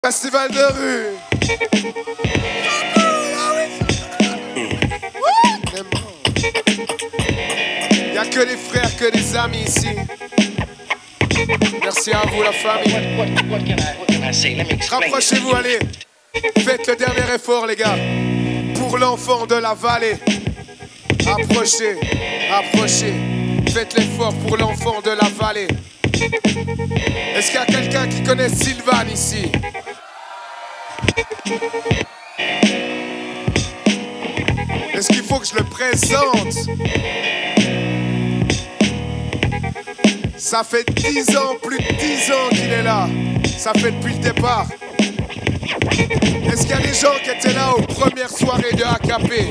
Festival de rue. Il n'y a que des frères, que des amis ici. Merci à vous la famille. Rapprochez-vous, allez. Faites le dernier effort les gars. Pour l'enfant de la vallée. Approchez, approchez. Faites l'effort pour l'enfant de la vallée. Est-ce qu'il y a quelqu'un qui connaît Sylvan ici? Est-ce qu'il faut que je le présente? Ça fait 10 ans, plus de 10 ans qu'il est là. Ça fait depuis le départ. Est-ce qu'il y a des gens qui étaient là aux premières soirées de AKP?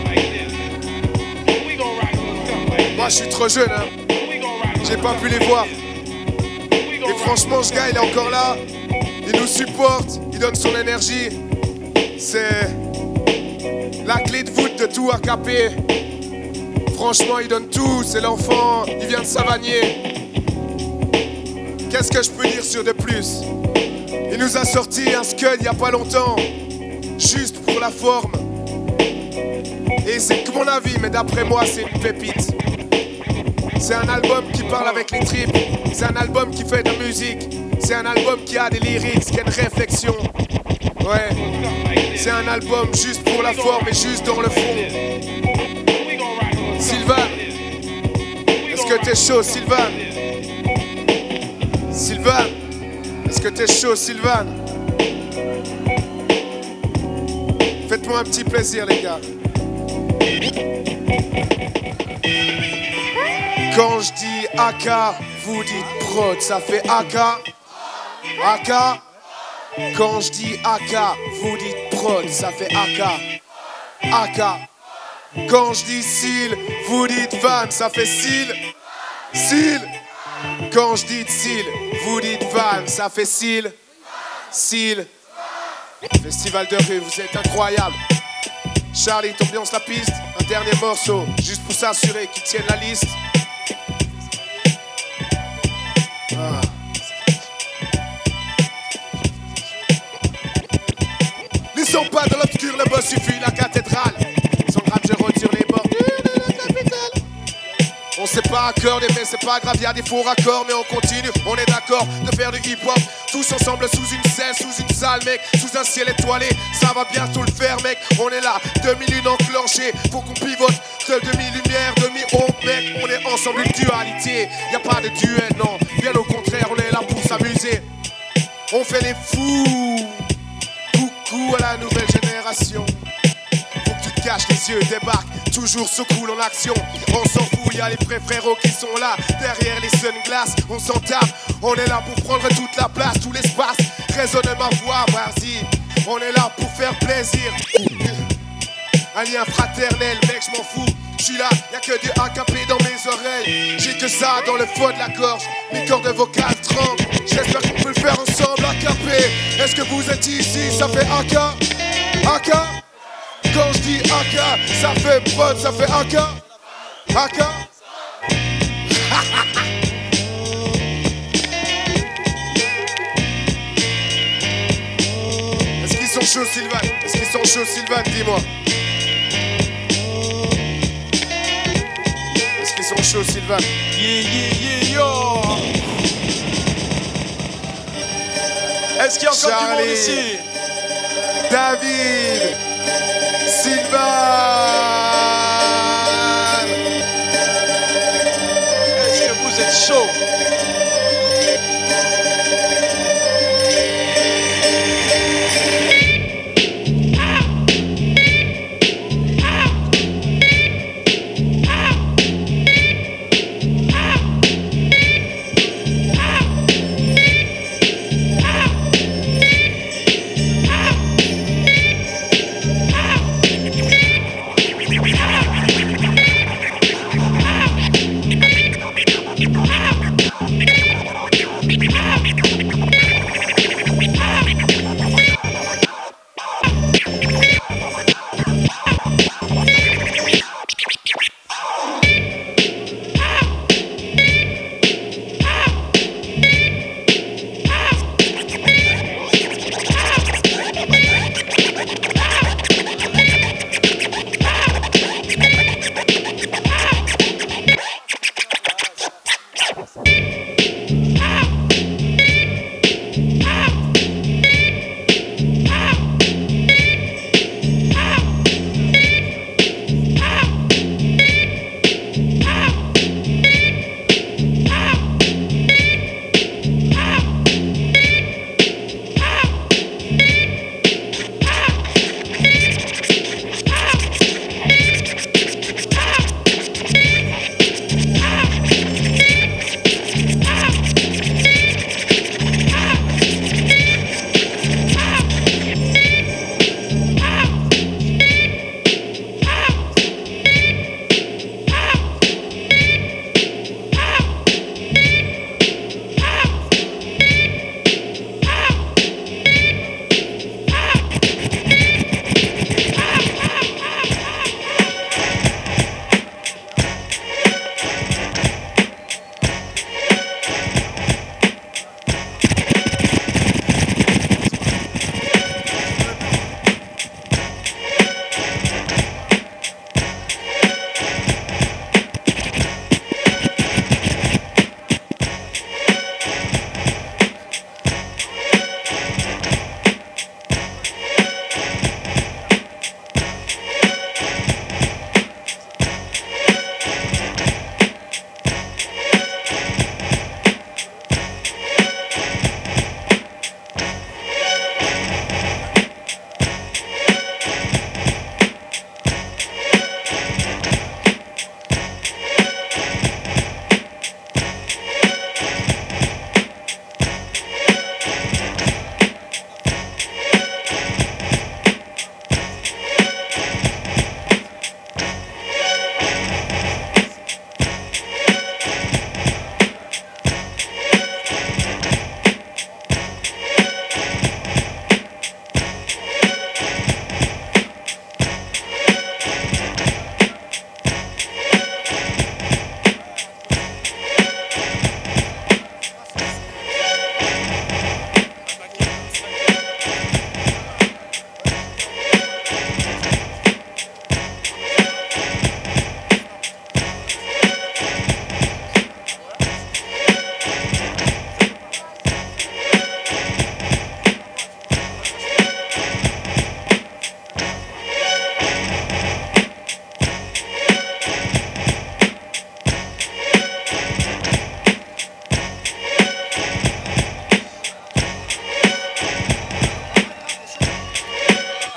Moi je suis trop jeune, hein. J'ai pas pu les voir. Et franchement ce gars il est encore là. Il nous supporte, il donne son énergie. C'est la clé de voûte de tout AKP. Franchement il donne tout, c'est l'enfant, il vient de Savagnier. Qu'est-ce que je peux dire sur de plus? Il nous a sorti un scud il y a pas longtemps. Juste pour la forme. Et c'est que mon avis, mais d'après moi c'est une pépite. C'est un album qui parle avec les tripes. C'est un album qui fait de la musique. C'est un album qui a des lyrics, qui a une réflexion. Ouais. C'est un album juste pour la forme et juste dans le fond. Sylvan, est-ce que t'es chaud, Sylvan? Sylvan, est-ce que t'es chaud, Sylvan? Faites-moi un petit plaisir, les gars. Quand je dis AK, vous dites prod, ça fait AK. AK. Quand je dis AK, vous dites prod, ça fait AK. AK. Quand je dis Syl, vous dites Van, ça fait Syl. Syl. Quand je dis Syl, vous dites Van, ça fait Syl. Syl. Festival de rue, vous êtes incroyables. Charlie, t'ambiances la piste. Un dernier morceau, juste pour s'assurer qu'ils tiennent la liste. Ah. Ne sont pas dans l'obscur, le boss suffit, la cathédrale. Sans grave, je retire les bords de la capitale. On sait pas accorder, mais c'est pas grave, y'a des faux raccords, mais on continue, on est d'accord de faire du hip-hop. Tous ensemble sous une scène, sous une salle, mec, sous un ciel étoilé, ça va bientôt le faire, mec. On est là, demi-lune enclenchée, faut qu'on pivote, de demi-lumière, demi-ombre, mec. On est ensemble, une dualité, y a pas de duel, non. Bien au contraire, on est là pour s'amuser. On fait les fous. Coucou à la nouvelle génération. Faut que tu te caches les yeux, débarque, toujours so cool en action. On s'en fout, y'a les vrais frérots qui sont là. Derrière les sunglasses, on s'en tape. On est là pour prendre toute la place, tout l'espace. Résonne ma voix, vas-y. On est là pour faire plaisir. Un lien fraternel, mec, je m'en fous. Je suis là, y'a que du AKP dans mes oreilles. J'ai que ça dans le fond de la gorge. Mes cordes vocales tremblent. J'espère qu'on peut le faire ensemble, AKP. Est-ce que vous êtes ici? Ça fait AK. AK. Quand je dis AK, ça fait prod, ça fait AK. AK. Est-ce qu'ils sont chauds, Sylvan? Est-ce qu'ils sont chauds, Sylvan? Dis-moi. Est-ce qu'ils sont chauds, Sylvan? Yeah, yeah, yeah, yo! Est-ce qu'il y a encore du monde ici? David, Sylvan. Est-ce que vous êtes chaud?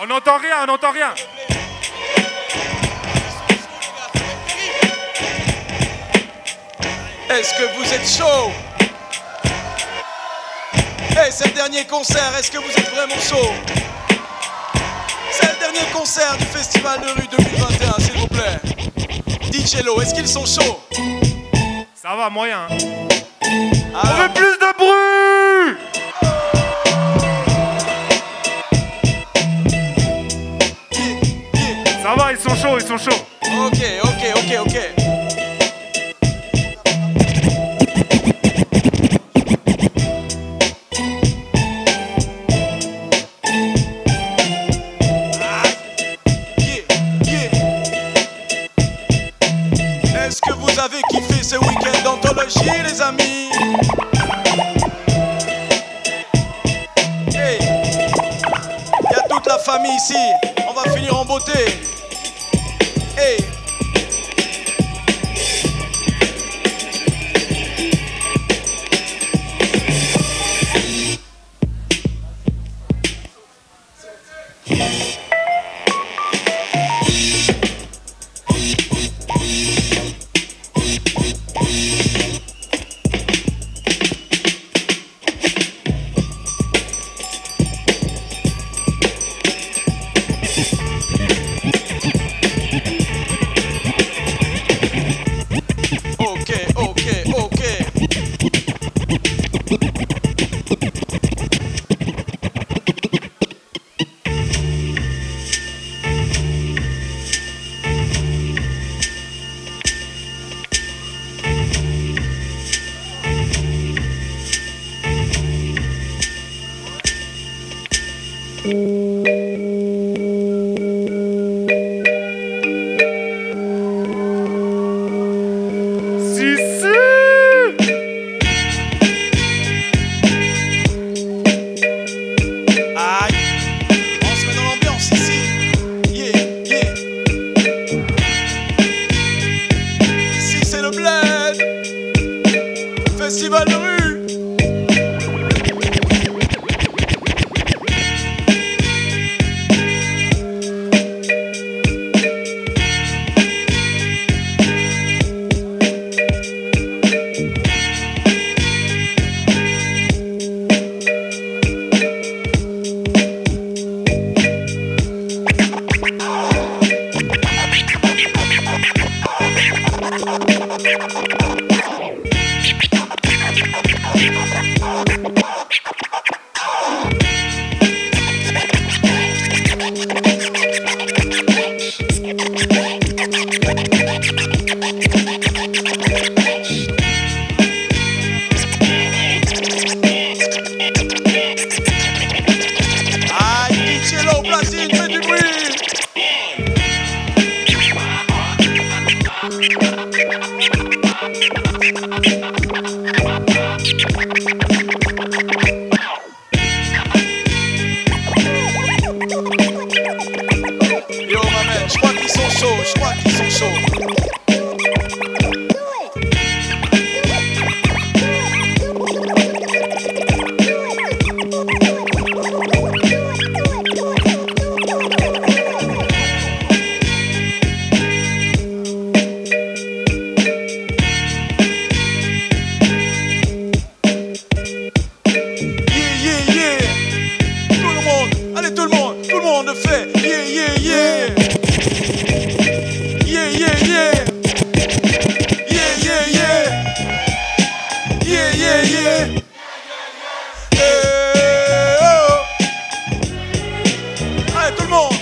On n'entend rien, on n'entend rien. Est-ce que vous êtes chaud? Hey, c'est le dernier concert, est-ce que vous êtes vraiment chaud? C'est le dernier concert du Festival de rue 2021, s'il vous plaît. DJ-Lo, est-ce qu'ils sont chauds? Ça va, moyen. Hein. Alors, On veut plus de bruit. Ça va, ils sont chauds, ils sont chauds. ok. Est-ce que vous avez kiffé ce week-end d'anthologie, les amis? Hey, il y a toute la famille ici. On va finir en beauté. Hey. Festival de rue. Yo, ma man, je crois qu'ils sont chauds, Tout le monde fait yeah. Allez, tout le monde,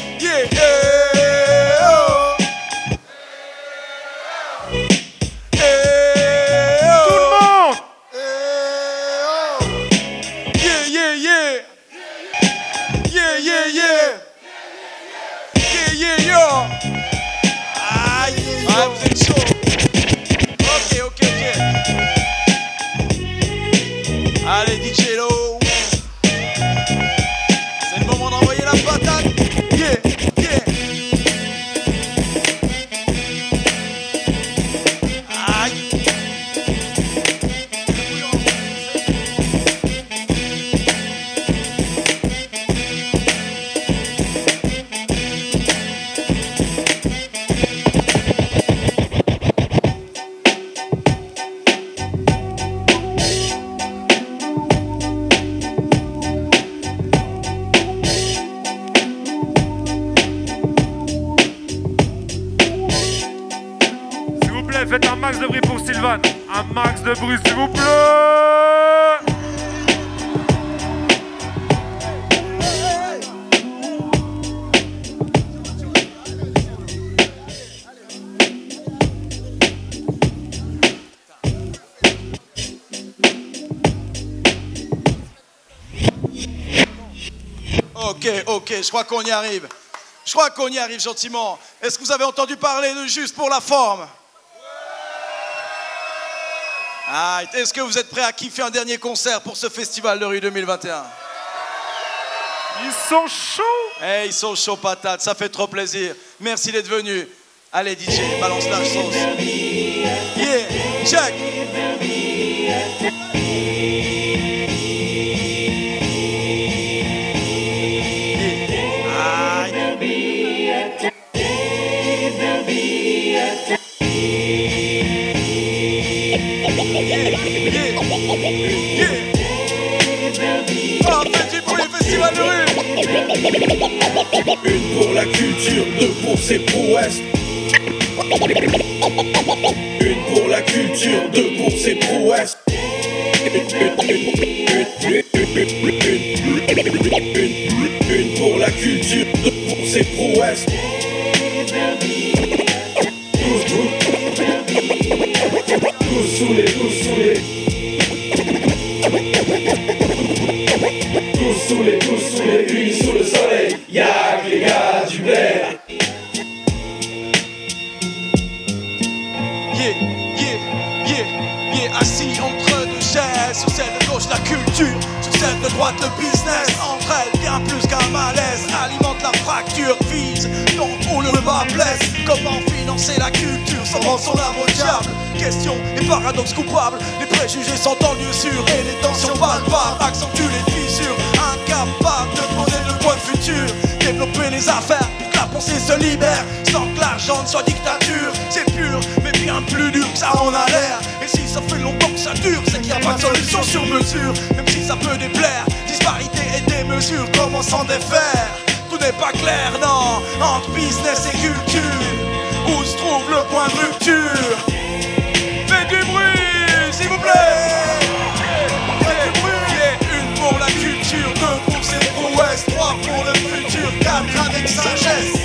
yo. Aïe, vous êtes chaud. Ok. Allez, DJ-Lo. C'est le moment d'envoyer la patate. Yeah. Aïe. max de bruit s'il vous plaît. Ok, je crois qu'on y arrive. Je crois qu'on y arrive gentiment. Est-ce que vous avez entendu parler de Juste pour la forme? Ah, est-ce que vous êtes prêts à kiffer un dernier concert pour ce festival de rue 2021? Ils sont chauds. Eh, ils sont chauds patates, ça fait trop plaisir. Merci d'être venus. Allez DJ, balance la sauce. Yeah, check. Festival de rue. Une pour la culture, deux pour ses prouesses. Une pour la culture, deux pour ses prouesses. Une pour la culture, deux pour ses prouesses. Tous saoulés, tous saoulés. Tous saoulés, unis sous le soleil. Y'a que les gars du Blair. Assis entre deux chaises, sur celle de gauche la culture, sur celle de droite le business. Entre elles bien plus qu'un malaise, alimente la fracture, vise donc où le bas blesse. Comment financer la culture sans rendre son âme au diable? Question et paradoxe coupable, les préjugés sont en lieu sûr et les tensions palpables accentuent les fissures. Incapable de poser le point de futur, développer les affaires pour que la pensée se libère, sans que l'argent ne soit dictature. C'est pur mais bien plus dur que ça en a l'air. Et si ça fait longtemps que ça dure, c'est qu'il n'y a pas de solution sur mesure. Même si ça peut déplaire, disparité et démesure, comment s'en défaire? Tout n'est pas clair, non, entre business et culture. Où se trouve le point de rupture? Faites du bruit, s'il vous plaît. Faites du bruit. Une pour la culture, deux pour ses prouesses, trois pour le futur, quatre avec sagesse.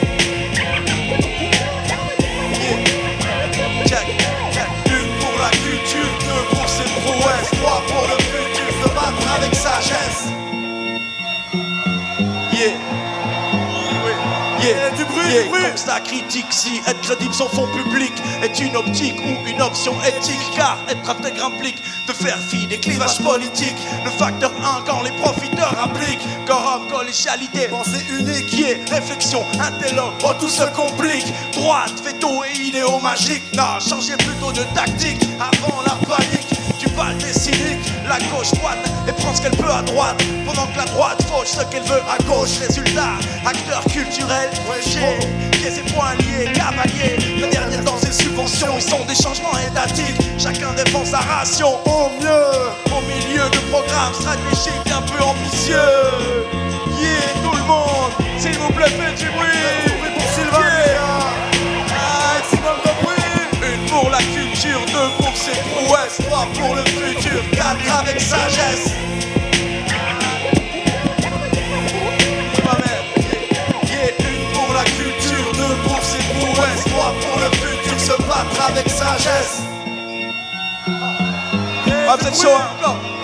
Une pour la culture, deux pour ses prouesses, trois pour le futur, se battre avec sagesse. Du bruit. Constat critique, si être crédible sans fond public est une optique ou une option éthique, car être intègre implique de faire fi des clivages politiques. Le facteur 1 quand les profiteurs appliquent quorum, collégialité, pensée unique, réflexion, intello, oh tout se complique. Droite, veto et idéaux magiques, non, changez plutôt de tactique avant la panique. Du bal des cyniques, la gauche droite et prend ce qu'elle peut à droite, pendant que la droite fauche ce qu'elle veut à gauche. Résultat, acteurs culturels, pieds et poings liés, cavaliers. Le dernier dans ses subventions, ils sont des changements étatiques. Chacun défend sa ration au mieux, au milieu de programmes stratégiques un peu ambitieux. Tout le monde, s'il vous plaît, faites du bruit. Pour Sylvain, maximum de bruit. Une pour la culture, deux pour ses prouesses, trois pour le futur, quatre avec sagesse. Une pour la culture, deux pour ses prouesses, trois pour le futur, se battre avec sagesse. Ah, vous êtes chaud, hein?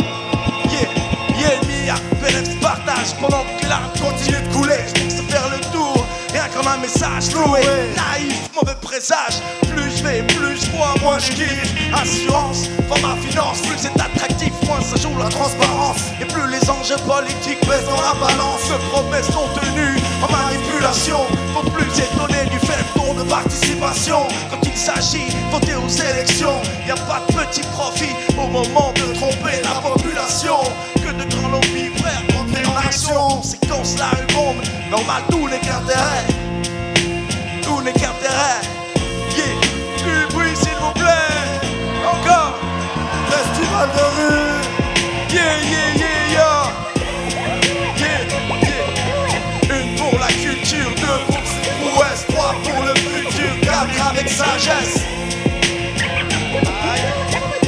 Pénex partage pendant que l'arme continue de couler. Je pense se faire le tour, rien comme un message loué. Naïf, mauvais présage. Plus je vais, plus je vois, moins je kiffe. Assurance, format finance. Plus c'est attractif, moins ça joue la transparence. Et plus les enjeux politiques pèsent dans la balance. De promesses non tenues en manipulation. Faut plus étonner du faible taux de participation. Quand il s'agit de voter aux élections, y a pas de petit profit au moment de tromper la population. Que de grands lobbies frères entrer en action. Séquence la rue bombe, normal tous les d'intérêt. Tous les d'intérêt. Du bruit s'il vous plaît. Encore. Festival de rue. Une pour la culture, deux pour ses prouesses, trois pour le futur, quatre avec sagesse.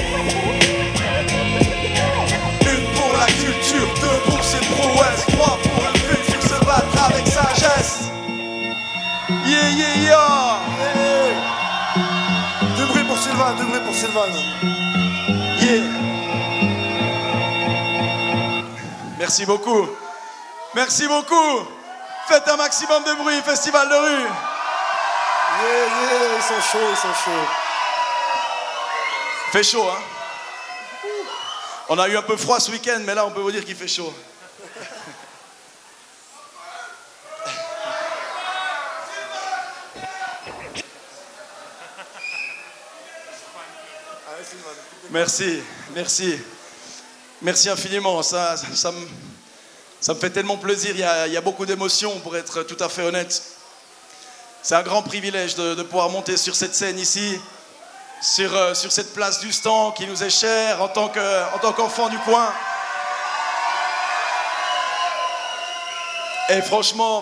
Sylvain. Yeah. Merci beaucoup. Merci beaucoup. Faites un maximum de bruit, festival de rue. Yeah, ils sont chauds, ils sont chauds. Fait chaud, hein? On a eu un peu froid ce week-end, mais là, on peut vous dire qu'il fait chaud. Merci, merci. Merci infiniment. Ça me fait tellement plaisir. Il y a beaucoup d'émotions, pour être tout à fait honnête. C'est un grand privilège de pouvoir monter sur cette scène ici, sur cette place du stand qui nous est chère en tant qu'enfant du coin. Et franchement,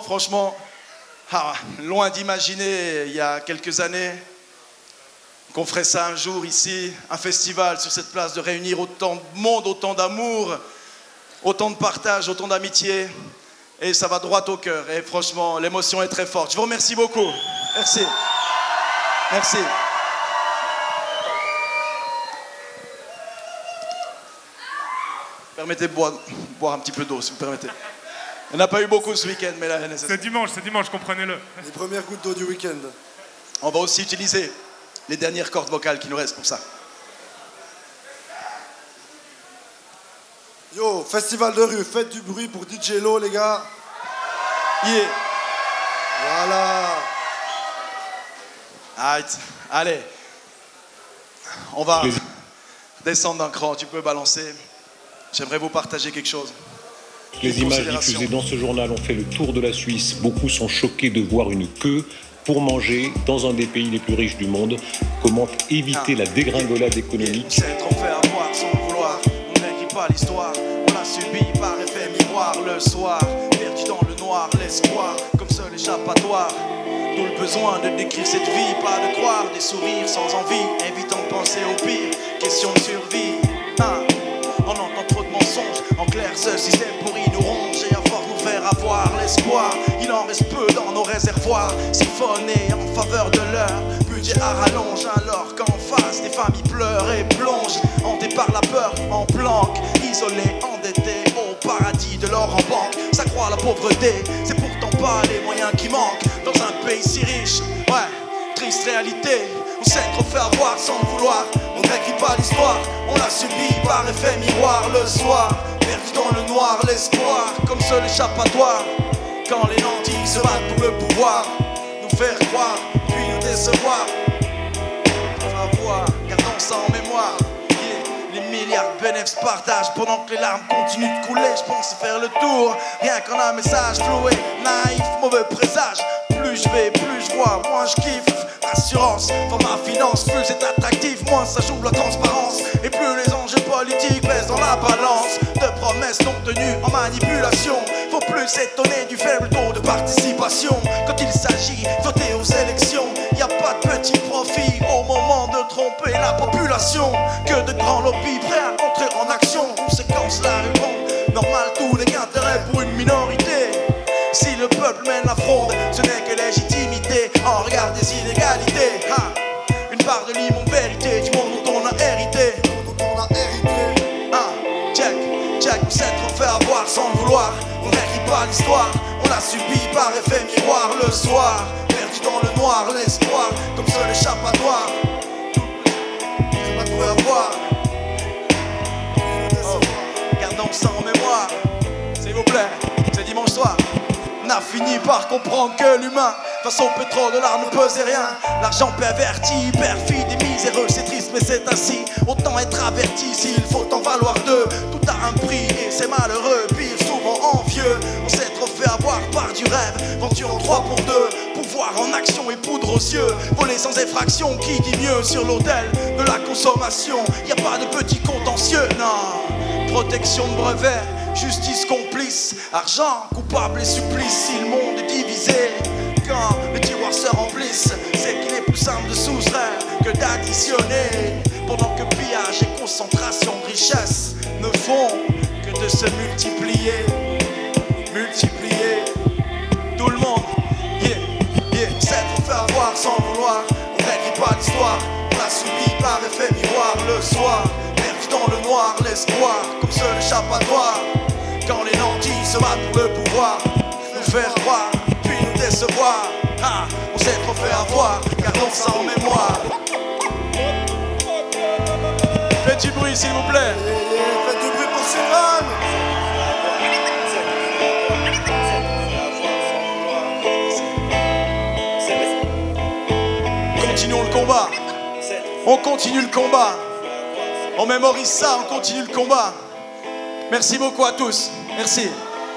loin d'imaginer il y a quelques années qu'on ferait ça un jour ici, un festival sur cette place, de réunir autant de monde, autant d'amour, autant de partage, autant d'amitié. Et ça va droit au cœur. Et franchement, l'émotion est très forte. Je vous remercie beaucoup. Merci. Merci. Permettez de boire un petit peu d'eau, si vous permettez. Il n'y en a pas eu beaucoup ce week-end, mais là, c'est dimanche, comprenez-le. Les premières gouttes d'eau du week-end. On va aussi utiliser les dernières cordes vocales qui nous restent pour ça. Yo, festival de rue, faites du bruit pour DJ Lo, les gars. Yeah. Voilà. Allez. On va descendre d'un cran, tu peux balancer. J'aimerais vous partager quelque chose. Les images diffusées dans ce journal ont fait le tour de la Suisse. Beaucoup sont choqués de voir une queue pour manger dans un des pays les plus riches du monde. Comment éviter la dégringolade économique? C'est trop fait avoir sans le vouloir. On n'écrit pas l'histoire. On l'a subi par effet miroir le soir. Perdu dans le noir, l'espoir comme seul échappatoire. D'où le besoin de décrire cette vie, pas de croire, des sourires sans envie, évitant de penser au pire. Question de survie. On entend trop de mensonges. En clair, ce système pourri nous ronge et à force nous faire avoir l'espoir. Il en reste peu dans nos réservoirs, siphonnés en faveur de leur budget à rallonge. Alors qu'en face, des familles pleurent et plongent, hantés par la peur, en planque, isolés, endettés au paradis de l'or en banque. Ça croit à la pauvreté, c'est pourtant pas les moyens qui manquent dans un pays si riche. Ouais, triste réalité. On s'est trop fait avoir sans le vouloir. On n'écrit pas l'histoire, on l'a subi par effet miroir le soir. Perdu dans le noir, l'espoir comme seul échappatoire. Quand les nantis se battent pour le pouvoir, nous faire croire, puis nous décevoir. On va voir, gardons ça en mémoire. Les milliards de bénéfices partagent pendant que les larmes continuent de couler. Je pense faire le tour, rien qu'en un message floué. Naïf, mauvais présage. Plus je vais, plus je vois, moins je kiffe. Assurance, format finance, plus c'est attractif, moins ça joue la transparence. Et plus les enjeux politiques pèsent dans la balance. De promesses non tenues en manipulation. Faut plus s'étonner du faible taux de participation. Quand il s'agit de voter aux élections, y a pas de petit profit au moment de tromper la population. Que de grands lobbies prêts à entrer en action. Conséquence, la réponse normal, tous les intérêts pour une minorité. Si le peuple mène la fraude, ce n'est que légitimité en regard des inégalités. Une part de l'immonde vérité du monde dont on a hérité. Check, on s'est trop fait avoir sans le vouloir. On n'écrit pas l'histoire, on l'a subi par effet miroir le soir. Perdu dans le noir, l'espoir comme seul échappatoire. C'est pas tout avoir. Gardons ça en mémoire, s'il vous plaît, c'est dimanche soir. On a fini par comprendre que l'humain, face au pétrodollar, ne pesait rien. L'argent perverti, perfide et miséreux, c'est triste mais c'est ainsi. Autant être averti s'il faut en valoir deux. Tout a un prix et c'est malheureux, pire souvent envieux. On s'est trop fait avoir par du rêve, vendu en 3 pour 2. Pouvoir en action et poudre aux yeux, voler sans effraction, qui dit mieux sur l'autel de la consommation. Y a pas de petit contentieux, non. Protection de brevets, justice complice, argent coupable et supplice. Si le monde est divisé, quand les tiroirs se remplissent, c'est qu'il est plus simple de soustraire que d'additionner. Pendant que pillage et concentration de richesse ne font que de se multiplier. Tout le monde, c'est trop fait avoir sans vouloir. On n'écrit pas l'histoire, on l'a subi par effet miroir. faire croire, puis nous décevoir. Ah, on s'est trop fait avoir, gardons ça en mémoire. Faites du bruit s'il vous plaît. Faites du bruit pour Sylvain. Continuons le combat. On continue le combat. On mémorise ça, on continue le combat. Merci beaucoup à tous. Merci.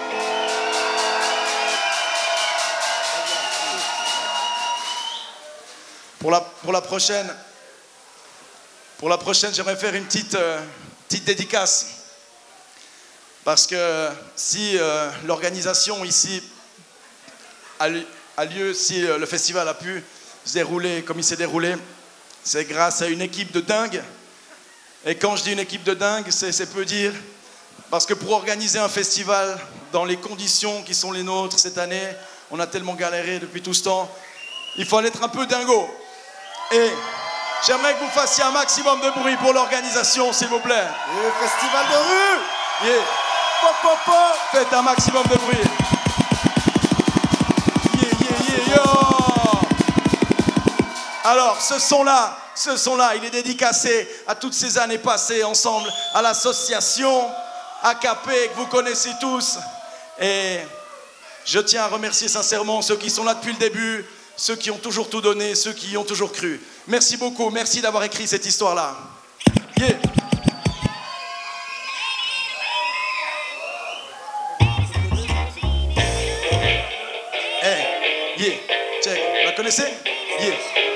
Pour la prochaine, j'aimerais faire une petite dédicace. Parce que si l'organisation ici a lieu, si le festival a pu se dérouler comme il s'est déroulé, c'est grâce à une équipe de dingue. Et quand je dis une équipe de dingue, c'est peu dire. Parce que pour organiser un festival dans les conditions qui sont les nôtres cette année, on a tellement galéré depuis tout ce temps, il faut être un peu dingo. Et j'aimerais que vous fassiez un maximum de bruit pour l'organisation, s'il vous plaît. Et festival de rue. Yeah. Pop, pop, pop. Faites un maximum de bruit. Yeah, yeah, yeah, yo. Alors, ce son-là, il est dédicacé à toutes ces années passées ensemble, à l'association AKP que vous connaissez tous. Et je tiens à remercier sincèrement ceux qui sont là depuis le début, ceux qui ont toujours tout donné, ceux qui y ont toujours cru. Merci beaucoup, merci d'avoir écrit cette histoire-là. Yeah. Hey, yeah, check, vous la connaissez? Yeah.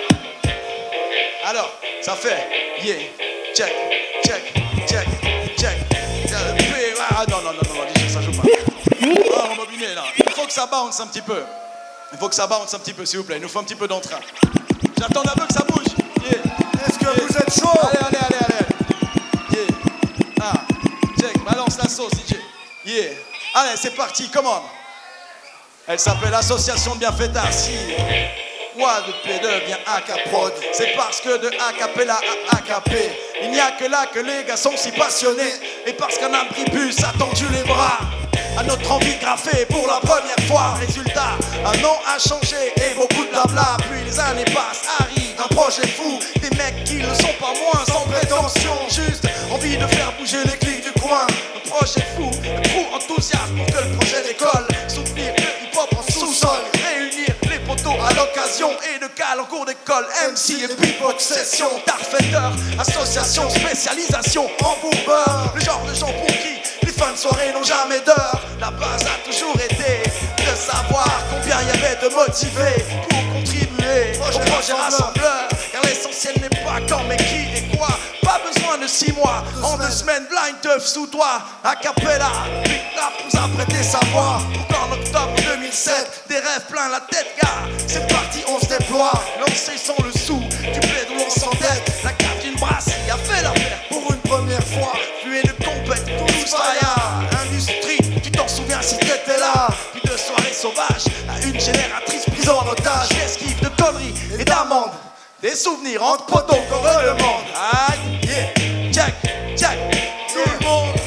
Alors, ça fait, yeah, check, check, check, check. Ah non, DJ, ça joue pas. Ah, rembobiné là. Il faut que ça bounce un petit peu. Il faut que ça bounce un petit peu, s'il vous plaît. Il nous faut un petit peu d'entrain. J'attends un peu que ça bouge. Yeah. Est-ce que vous êtes chaud? Allez. Yeah. Ah, check, balance la sauce, DJ. Yeah. Allez, c'est parti, come on. Elle s'appelle Association de Bienfaiteurs. Si What de P devient AKProd, c'est parce que de Acapella à AKP, il n'y a que là que les gars sont si passionnés. Et parce qu'un abribus a tendu les bras à notre envie de graffer pour la première fois. Résultat, un nom a changé et beaucoup de blabla. Puis les années passent, arrive un projet fou. Des mecs qui ne sont pas moins sans prétention, juste envie de faire bouger les clics du coin. Un projet fou, trop enthousiaste pour que le projet décolle. Soutenir le hip-hop en sous-sol, réunir les poteaux à l'occasion et de cale en cours d'école. MC et beatbox session, Darfetter, association, spécialisation en boomer. Le genre de gens pour qui les fins de soirée n'ont jamais d'heure. La base a toujours été de savoir combien il y avait de motivés pour contribuer au projet rassembleur. Car l'essentiel n'est pas quand mais qui et quoi. Pas besoin de 6 mois, en 2 semaines, blind teuf sous toi. Acapella, Big Rap nous a prêté sa voix. Encore en octobre 2007, des rêves plein la tête, gars. C'est parti, on se déploie. Lancé sans le sou, du bled où on s'endette. La carte d'une brasserie a fait l'affaire pour une première fois. Fluet de compète, tous fire. Industrie, tu t'en souviens si t'étais là. Puis de soirées sauvages à une génératrice prise en otage. Esquive de conneries et d'amendes. Des souvenirs entre potos qu'on redemande. Aïe, yeah, check, check. Tout le monde,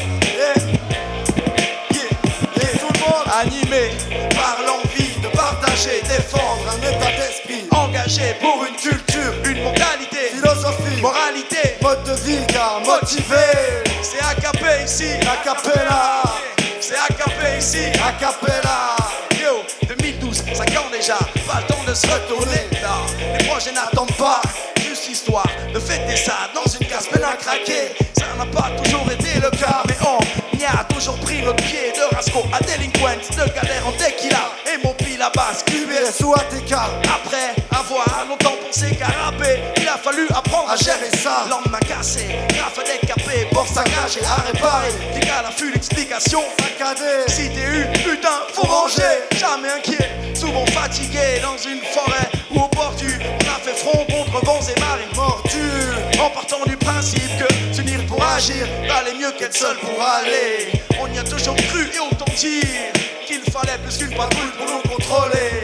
tout le monde animé par l'envie de partager, défendre un état d'esprit, engagé pour une culture, une mentalité, philosophie, moralité, mode de vie, car motivé. C'est AKP ici, Acapella. C'est AKP ici, Acapella. Yo, 2012, 5 ans déjà, pas le temps de se retourner. Non, les projets n'attendent pas, juste histoire de fêter ça dans une case peine à craquer. Ça n'a pas toujours été le cas, mais on y a toujours pris notre pied. De Rasco à Delinquent, de galère en tequila et mon pile à basse, QBS ou ATK. Après avoir longtemps pensé qu'à rapper, il a fallu apprendre à gérer ça. Lendemain cassé, grave décapé, bord saccagé à réparer. T'es à l'affût l'explication saccadée. Si t'es eu, putain, faut ranger. Jamais inquiet, souvent fatigué dans une forêt ou au bord du. On a fait front contre vents et marées mordues. En partant du principe que s'unir pour agir valait mieux qu'être seul pour aller. On y a toujours cru et autant dire qu'il fallait plus qu'une patrouille pour nous contrôler.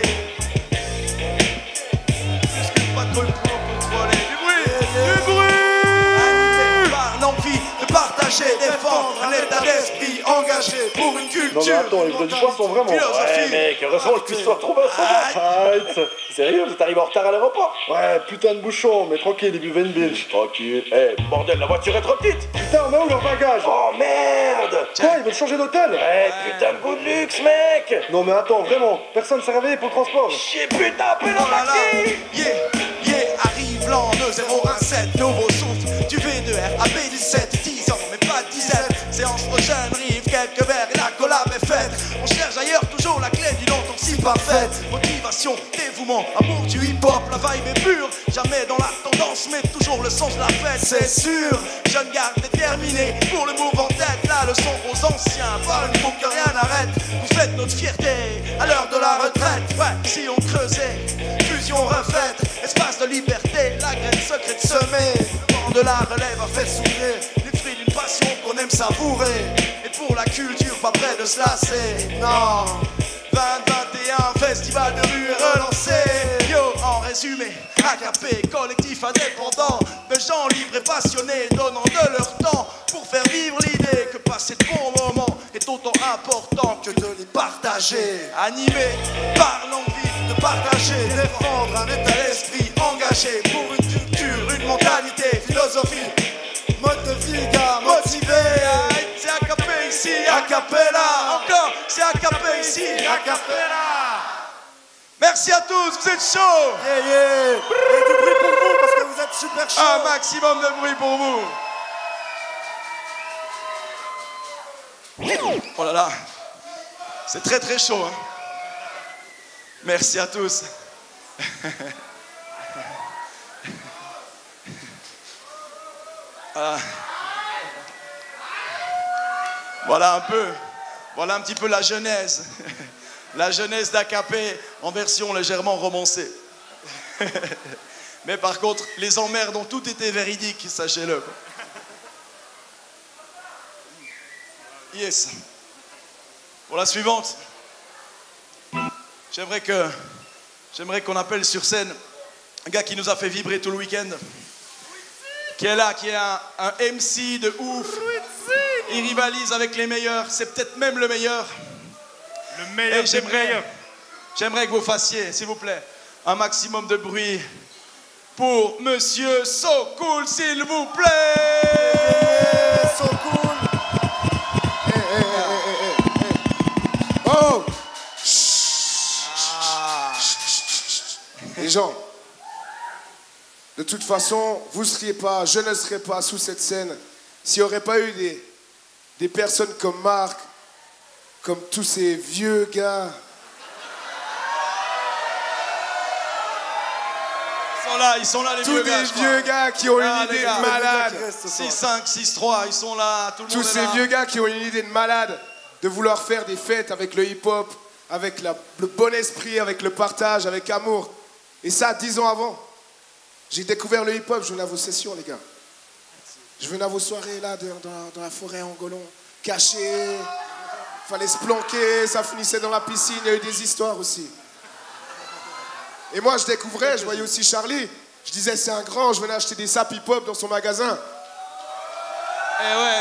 Plus qu'une patrouille pour nous contrôler. Du bruit! Du bruit! Animé par l'envie de partager défendre un état d'esprit engagé pour une culture. Non mais attends, ils veulent du poisson vraiment. Ouais mec, heureusement que tu sois retrouvé à son Arrête. Sérieux, vous êtes arrivé en retard à l'aéroport? Ouais, putain de bouchon, mais tranquille, ils buvaient une binge. Tranquille. Eh, bordel, la voiture est trop petite. Putain, on a où leur bagage? Oh merde. Quoi, ils veulent changer d'hôtel? Eh, putain de bout de luxe, mec. Non mais attends, vraiment, personne s'est réveillé pour le transport. Chier, putain, appelle Oh un là là, taxi. arrive l'an 2017, nouveau souffle du V2R, AB17, 10 ans, mais pas 17. Séance prochaine, rive, quelques verres et la collab est faite. On cherche ailleurs toujours la clé d'une entente si parfaite. Motivation, dévouement, amour du hip-hop, la vibe est pure. Jamais dans la tendance, mais toujours le sens de la fête, c'est sûr. Jeune garde déterminé pour le move en tête. La leçon aux anciens, par une boucle que rien n'arrête. Vous faites notre fierté à l'heure de la retraite. Ouais, si on creusait, fusion refaite, espace de liberté, la graine secrète semée. Le vent de la relève a fait sourire les fruits d'une passion qu'on aime savourer. Et pour la culture, pas près de se lasser. Non, 2021, festival de rue est relancé. Yo, en résumé, AKP, collectif indépendant de gens libres et passionnés, donnant de leur temps pour faire vivre l'idée que passer de bons moments est autant important que de les partager. Animé par l'envie de partager, défendre un état d'esprit engagé pour une culture, une mentalité, philosophie, mode de vie, gars, motivé. C'est AKP ici, AKP là. Encore, c'est AKP ici, AKP là. Merci à tous, vous êtes chauds. Yeah, yeah. Et du bruit pour vous parce que vous êtes super chaud. Un maximum de bruit pour vous. Oh là là, c'est très très chaud, hein. Merci à tous. Voilà un petit peu la genèse. La genèse d'AKP en version légèrement romancée. Mais par contre, les emmerdes ont toutes été véridiques, sachez-le. Yes. Pour la suivante, j'aimerais qu'on appelle sur scène un gars qui nous a fait vibrer tout le week-end. Qui est là, qui est un MC de ouf. Il rivalise avec les meilleurs, c'est peut-être même le meilleur. Le meilleur des meilleurs. J'aimerais que vous fassiez, s'il vous plaît, un maximum de bruit pour Monsieur So Cool, s'il vous plaît. So cool. Oh. Les gens, de toute façon, vous seriez pas, je ne serais pas sous cette scène s'il n'y aurait pas eu des personnes comme Marc, comme tous ces vieux gars. Ils sont là les Tous vieux des gars. vieux gars qui ont une idée les gars, de malade. 6-5, 6-3, ils sont là, tout le Tous monde est ces là. vieux gars qui ont une idée de malade, de vouloir faire des fêtes avec le hip-hop, avec le bon esprit, avec le partage, avec amour. Et ça, 10 ans avant. J'ai découvert le hip-hop, je venais à vos sessions, les gars. Je venais à vos soirées, là, dans la forêt en Golon, caché. Fallait se planquer, ça finissait dans la piscine, il y a eu des histoires aussi. Et moi, je découvrais, je voyais aussi Charlie. Je disais, c'est un grand, je venais acheter des sapes hip-hop dans son magasin. Eh ouais,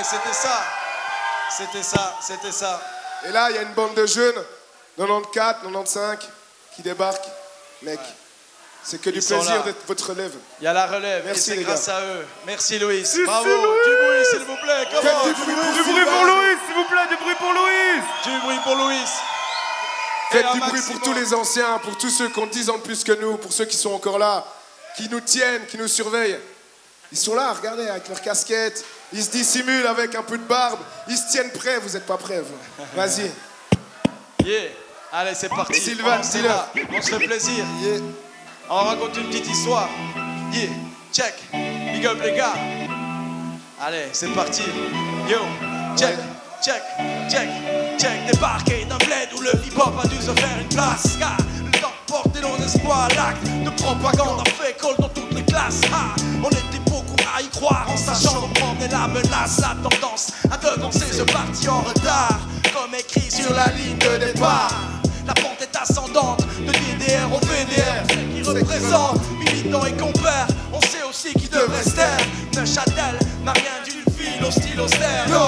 c'était ça. Et là, il y a une bande de jeunes, 94, 95, qui débarquent. Mec, c'est que du Ils sont plaisir là. d'être votre relève. Il y a la relève, Merci, et c'est les grâce gars. à eux. Merci Louis. Merci, Bravo. Louis. Du bruit, s'il vous plaît. Faites Comment du bruit pour Du bruit pour Louis, s'il vous plaît, du bruit pour Louis. Du bruit pour Louis. Faites Et un du bruit maximum. pour tous les anciens, pour tous ceux qui ont 10 ans de plus que nous, pour ceux qui sont encore là, qui nous tiennent, qui nous surveillent. Ils sont là, regardez, avec leurs casquettes. Ils se dissimulent avec un peu de barbe. Ils se tiennent prêts, vous n'êtes pas prêts, vous. Vas-y. Yeah. Allez, c'est parti. Sylvain, On dis-le. on se fait plaisir. Yeah. On raconte une petite histoire. Yeah, check. Big up les gars. Allez, c'est parti. Yo, check, check, check, check. Débarqué d'un bled où le hip-hop a dû se faire une place. Car le temps de porter nos espoirs, l'acte de propagande a fait école dans toutes les classes. Ah, on était beaucoup à y croire en sachant comprendre la menace, la tendance à devancer ce parti en retard. Comme écrit sur la ligne de départ. La pente est ascendante, de l'IDR au VDR, qui représente militants et compères. On sait aussi qui devrait se taire. Neuchâtel n'a rien d'une file au style austère. Non,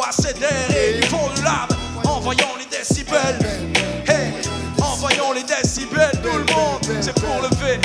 assez d'air et il faut de l'âme. Envoyons les décibels, hey, envoyons les décibels, tout le monde. C'est pour le V,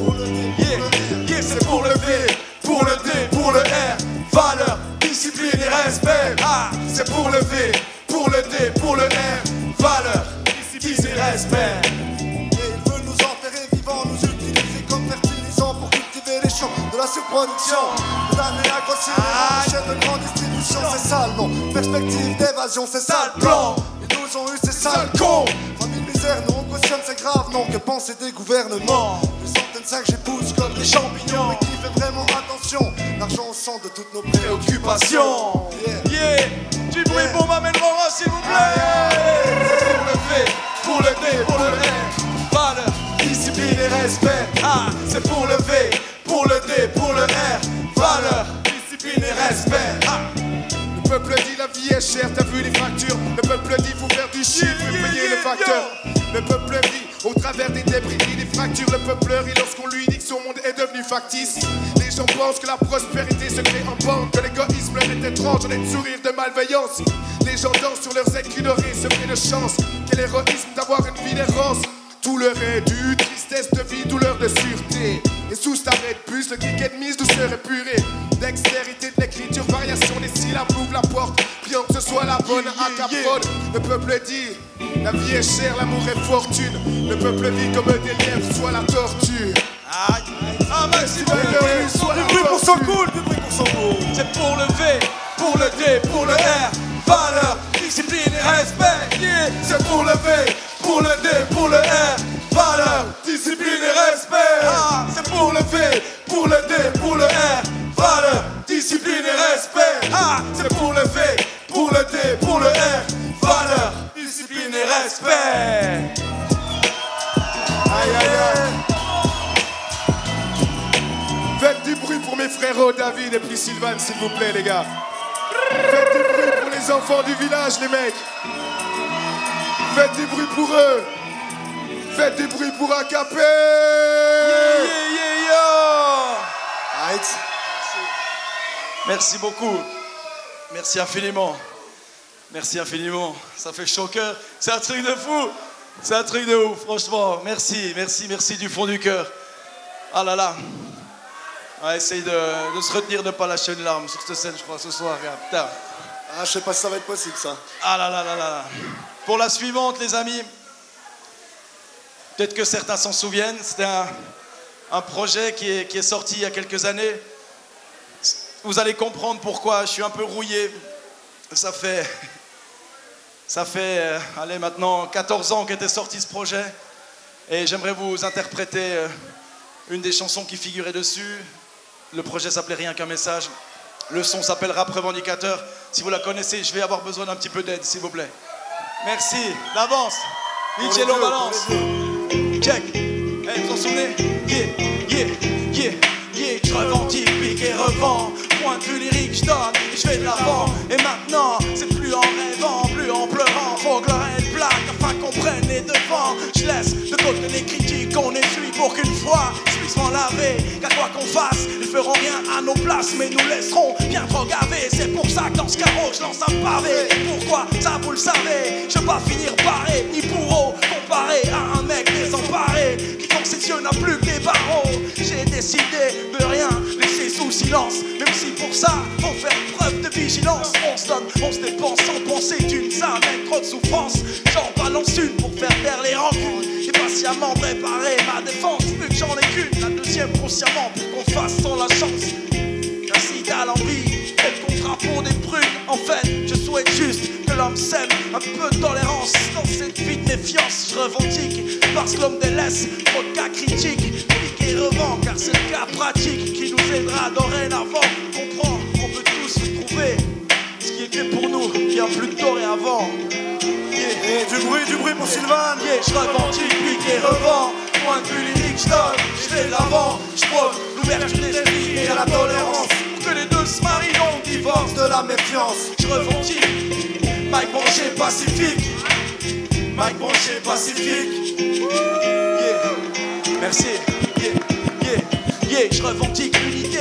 yeah, yeah, c'est pour le V, pour le D, pour le R. Valeur, discipline et respect. Ah, c'est pour le V, pour le D, pour le R. Valeur, discipline et respect. Et ils veulent nous enterrer vivants, nous utiliser comme fertilisants pour cultiver les champs de la surproduction. D'année à grossir les chaînes de grande distribution, c'est ça le nom. Perspective d'évasion, c'est ça le plan. Ils nous ont eu, c'est ça le con. Famille de misère, nous on cautionne, c'est grave, non. Que penser des gouvernements? Des centaines de sacs j'épouse comme des champignons. Mais qui fait vraiment attention? L'argent au centre de toutes nos préoccupations. Yeah, du bruit pour ma Melmora s'il vous plaît. Pour le V, pour le D, pour le R. Valeur, discipline et respect. Ah, c'est pour le V, pour le D, pour le R. Valeur, discipline et respect. Ah. Le peuple dit la vie est chère, t'as vu les fractures. Le peuple dit faut faire du chiffre et payer le facteur. Le peuple vit au travers des débris, des fractures. Le peuple rit lorsqu'on lui dit que son monde est devenu factice. Les gens pensent que la prospérité se crée en bande, que l'égoïsme leur est étrange, on est de sourire de malveillance. Les gens dansent sur leurs écrits dorés, semés de chance. Quel héroïsme d'avoir une vie d'errance. Tout leur est dû, tristesse de vie, douleur de sûreté. Et sous cet arrêt de bus, le cricket de mise, douceur épurée. Dextérité de l'écriture, variation des syllabes, ouvre la porte. Prions que ce soit la bonne à caprode. Le peuple dit, la vie est chère, l'amour est fortune. Le peuple vit comme des lièvres, soit la torture. Aïe, ah merci beaucoup. Du bruit pour son cool, du bruit pour son cool. C'est pour le V, pour le D, pour le R. Valeur, discipline et respect. Yeah. C'est pour le V, pour le D, pour le R. Valeur, discipline et respect. Ah, c'est pour le V, pour le D, pour le R. Valeur, discipline et respect. Ah, c'est pour le V, pour le D, pour le R. Valeur, discipline et respect. Aïe aïe aïe. Faites du bruit pour mes frérots David et puis Sylvain, s'il vous plaît les gars. Faites du bruit pour les enfants du village les mecs. Faites du bruit pour eux. Faites du bruit pour AKP. Yeah, yeah, yeah. Right. Merci beaucoup. Merci infiniment. Merci infiniment. Ça fait chaud au cœur. C'est un truc de fou. C'est un truc de ouf, franchement. Merci, merci, merci du fond du cœur. Ah là là. On va essayer de se retenir, de ne pas lâcher une larme sur cette scène, je crois, ce soir. Regarde, putain. Ah, je sais pas si ça va être possible, ça. Ah là là là là là. Pour la suivante, les amis, peut-être que certains s'en souviennent, c'était un projet qui est sorti il y a quelques années. Vous allez comprendre pourquoi je suis un peu rouillé. Ça fait allez, maintenant 14 ans qu'était sorti ce projet. Et j'aimerais vous interpréter une des chansons qui figurait dessus. Le projet s'appelait Rien qu'un message. Le son s'appelle Rap Revendicateur. Si vous la connaissez, je vais avoir besoin d'un petit peu d'aide, s'il vous plaît. Merci, d'avance. Michello balance. Check. Hey, vous en souvenez? Yeah, yeah, yeah, yeah. Je revendique, pique et revends. Point de vue lyrique, je donne et je vais de l'avant. Et maintenant, c'est plus en rêvant, plus en pleurant. Faut que l'oreille plaque afin qu'on prenne les devants. Je laisse de côté les critiques, on essuie pour qu'une fois je puisse m'en laver. Qu'à quoi qu'on fasse, ils feront rien à nos places, mais nous laisserons bien trop gaver. C'est pour ça que dans ce carreau, je lance un pavé. Pourquoi? Ça vous le savez. Je veux pas finir paré, ni bourreau, comparé à un mec désemparé qui dans ses yeux n'a plus que des barreaux. J'ai décidé de rien laisser sous silence, même si pour ça, faut faire preuve de vigilance. On se donne, on se dépense sans penser d'une, ça amène trop de souffrance. J'en balance une pour faire taire les rancunes et patiemment préparer ma défense. Vu que j'en ai qu'une, la deuxième consciemment pour qu'on fasse sans la chance. Merci t'as l'envie d'être contre un pont des prunes. En fait, je souhaite juste que l'homme sème un peu de tolérance dans cette vie de méfiance. Je revendique parce que l'homme délaisse trop de cas critiques. Pique et revend car c'est le cas pratique qui nous aidera dorénavant. Comprends, on peut tous retrouver ce qui était pour nous, qui a plus de dorénavant. Et du bruit pour Sylvain. Yeah, je revendique, pique et revends. Point de vue lyrique, je donne, je vais de l'avant. Je prône l'ouverture d'esprit et à la tolérance. Pour que les deux se marient, on divorce De la méfiance. je revendique Mike branché pacifique. Mike branché pacifique. Yeah. Merci. Yeah. Yeah. Yeah. Je revendique l'unité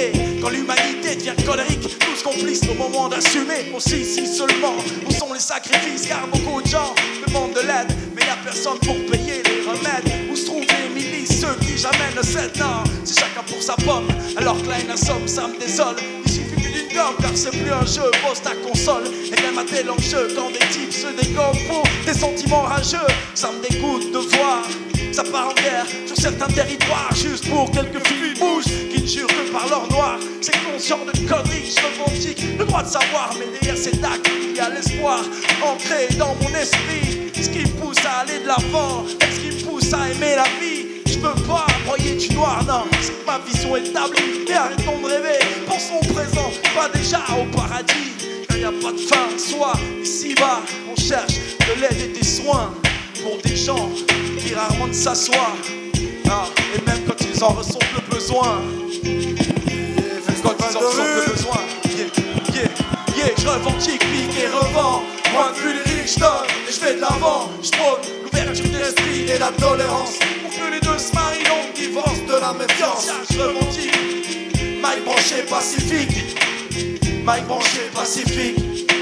Quand l'humanité devient colérique, tous complices au moment d'assumer. Aussi, si seulement, où sont les sacrifices? Car beaucoup de gens demandent de l'aide, mais y a personne pour payer les remèdes. Où se trouvent les milices, ceux qui jamais ne cèdent? Non, c'est chacun pour sa pomme, alors que là une assomme, ça me désole. Il suffit que d'une gomme, car c'est plus un jeu, pose ta console. Et même à tes longs jeux, quand des types se dégomment pour des sentiments rageux, ça me dégoûte de voir ça part en guerre sur certains territoires, juste pour quelques filles bouges qui ne jurent que par leur noir. C'est conscient de conneries, je revendique le droit de savoir, mais derrière cet acte, il y a l'espoir ancré dans mon esprit. Ce qui me pousse à aller de l'avant, ce qui me pousse à aimer la vie. Je veux pas broyer du noir, non, c'est que ma vision est établie. Et arrêtons de rêver, pensons au présent, pas déjà au paradis. Quand y a pas de fin, soit ici-bas, on cherche de l'aide et des soins pour des gens qui rarement ne s'assoient, et même quand ils en ressentent le besoin. Quand ils en ressentent le besoin, je revendique, pique et revends. Point de vue lyrique, je donne et je vais de l'avant. Je prône l'ouverture d'esprit et la tolérance pour que les deux se marient, donc divorce de la méfiance. Je revendique, Mike branché pacifique, Mike branché pacifique.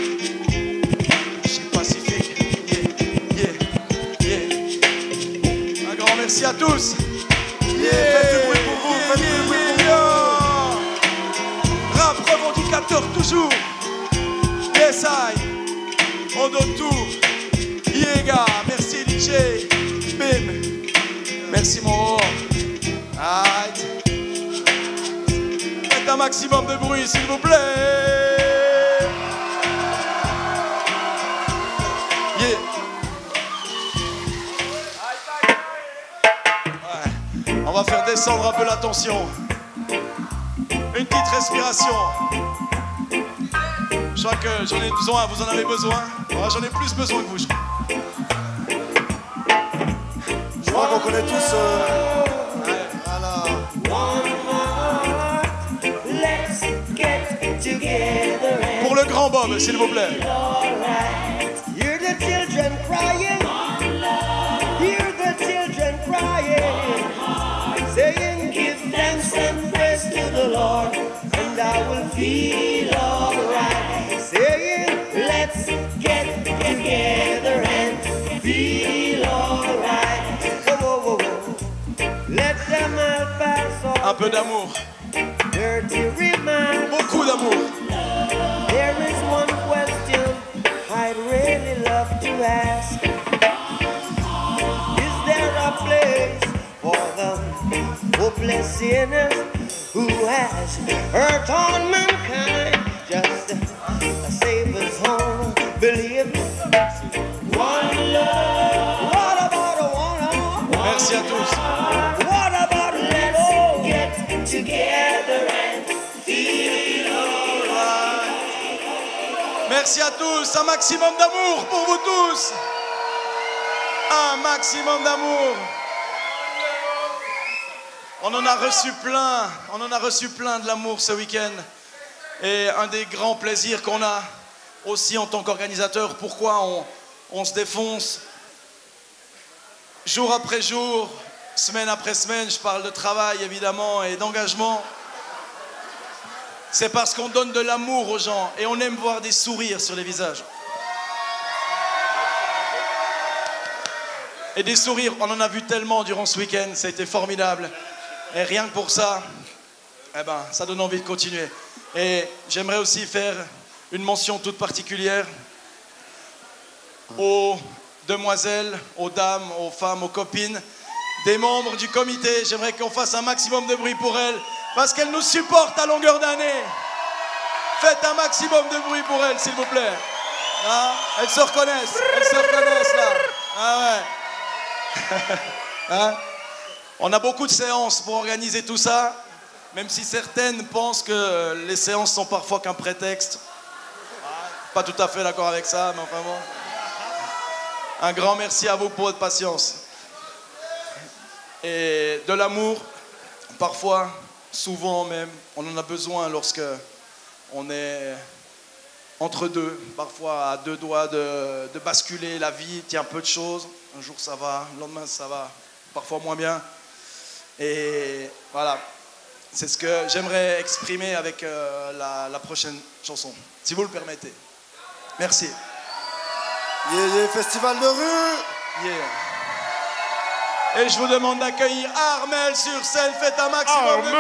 Merci à tous. Faites du bruit pour vous, faites du bruit pour vous. Rap revendicateur toujours. Yes I, on donne tout. Yega, merci DJ. Bim, merci mon. Right. Faites un maximum de bruit s'il vous plaît. Yeah. On va faire descendre un peu la tension. Une petite respiration. Je crois que j'en ai besoin, vous en avez besoin. Ouais, j'en ai plus besoin que vous, je crois. Je crois qu'on connaît tous... Voilà. Pour le grand Bob, s'il vous plaît. Hear the children crying. Hear the children crying. Saying, give thanks and praise to the Lord, and I will feel alright. Saying, let's get together and feel alright. Whoa, whoa, whoa. Let them all pass on. Un peu d'amour. Dirty remarks. Beaucoup d'amour. There is one question I'd really love to ask. Is there a place for the hopeless sinners who has hurt on mankind? Just a Savior's home, believe one love. What about a one? Merci à tous. What about let's get together and feel alright? Merci à tous. Un maximum d'amour pour vous tous. Un maximum d'amour. On en a reçu plein de l'amour ce week-end. Et un des grands plaisirs qu'on a aussi en tant qu'organisateur, pourquoi on se défonce jour après jour, semaine après semaine, je parle de travail évidemment et d'engagement. C'est parce qu'on donne de l'amour aux gens et on aime voir des sourires sur les visages. Et des sourires, on en a vu tellement durant ce week-end, ça a été formidable. Et rien que pour ça, eh ben, ça donne envie de continuer. Et j'aimerais aussi faire une mention toute particulière aux demoiselles, aux dames, aux femmes, aux copines, des membres du comité. J'aimerais qu'on fasse un maximum de bruit pour elles, parce qu'elles nous supportent à longueur d'année. Faites un maximum de bruit pour elles, s'il vous plaît. Hein? Elles se reconnaissent là. Ah ouais. Hein? On a beaucoup de séances pour organiser tout ça, même si certaines pensent que les séances sont parfois qu'un prétexte. Pas tout à fait d'accord avec ça, mais enfin bon. Un grand merci à vous pour votre patience. Et de l'amour, parfois, souvent même, on en a besoin lorsque on est entre deux, parfois à deux doigts de basculer la vie, tient peu de choses. Un jour ça va, le lendemain ça va, parfois moins bien. Et voilà, C'est ce que j'aimerais exprimer avec la prochaine chanson, si vous le permettez. Merci. Yeah, festival de rue. Yeah. Et je vous demande d'accueillir Armel sur scène. Faites un maximum de bruit.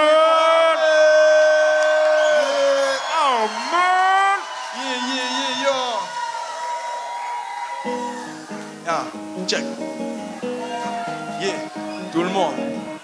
Armel. Yo. Ah, check. Yeah, tout le monde.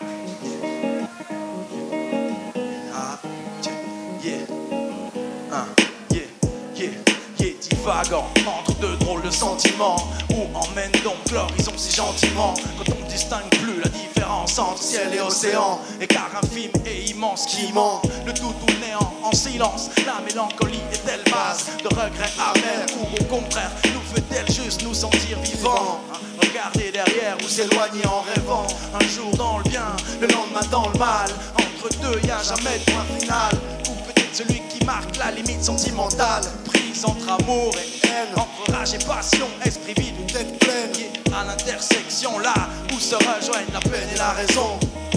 Ah, check. Yeah. Ah, yeah. Divagant entre deux drôles de sentiments. Où emmène donc l'horizon si gentiment? Quand on ne distingue plus la différence entre ciel et océan, écart infime et immense qui ment. Le tout néant en silence. La mélancolie est-elle basse de regrets amers, ou au contraire nous fait-elle juste nous sentir vivants? Regarder derrière ou s'éloigner en rêvant. Un jour dans le bien, le lendemain dans le mal. Entre deux y a jamais de point final. Ou peut-être celui qui marque la limite sentimentale. Prise entre amour et haine, entre rage et passion, esprit vide ou tête pleine. À l'intersection là où se rejoignent la peine et la raison.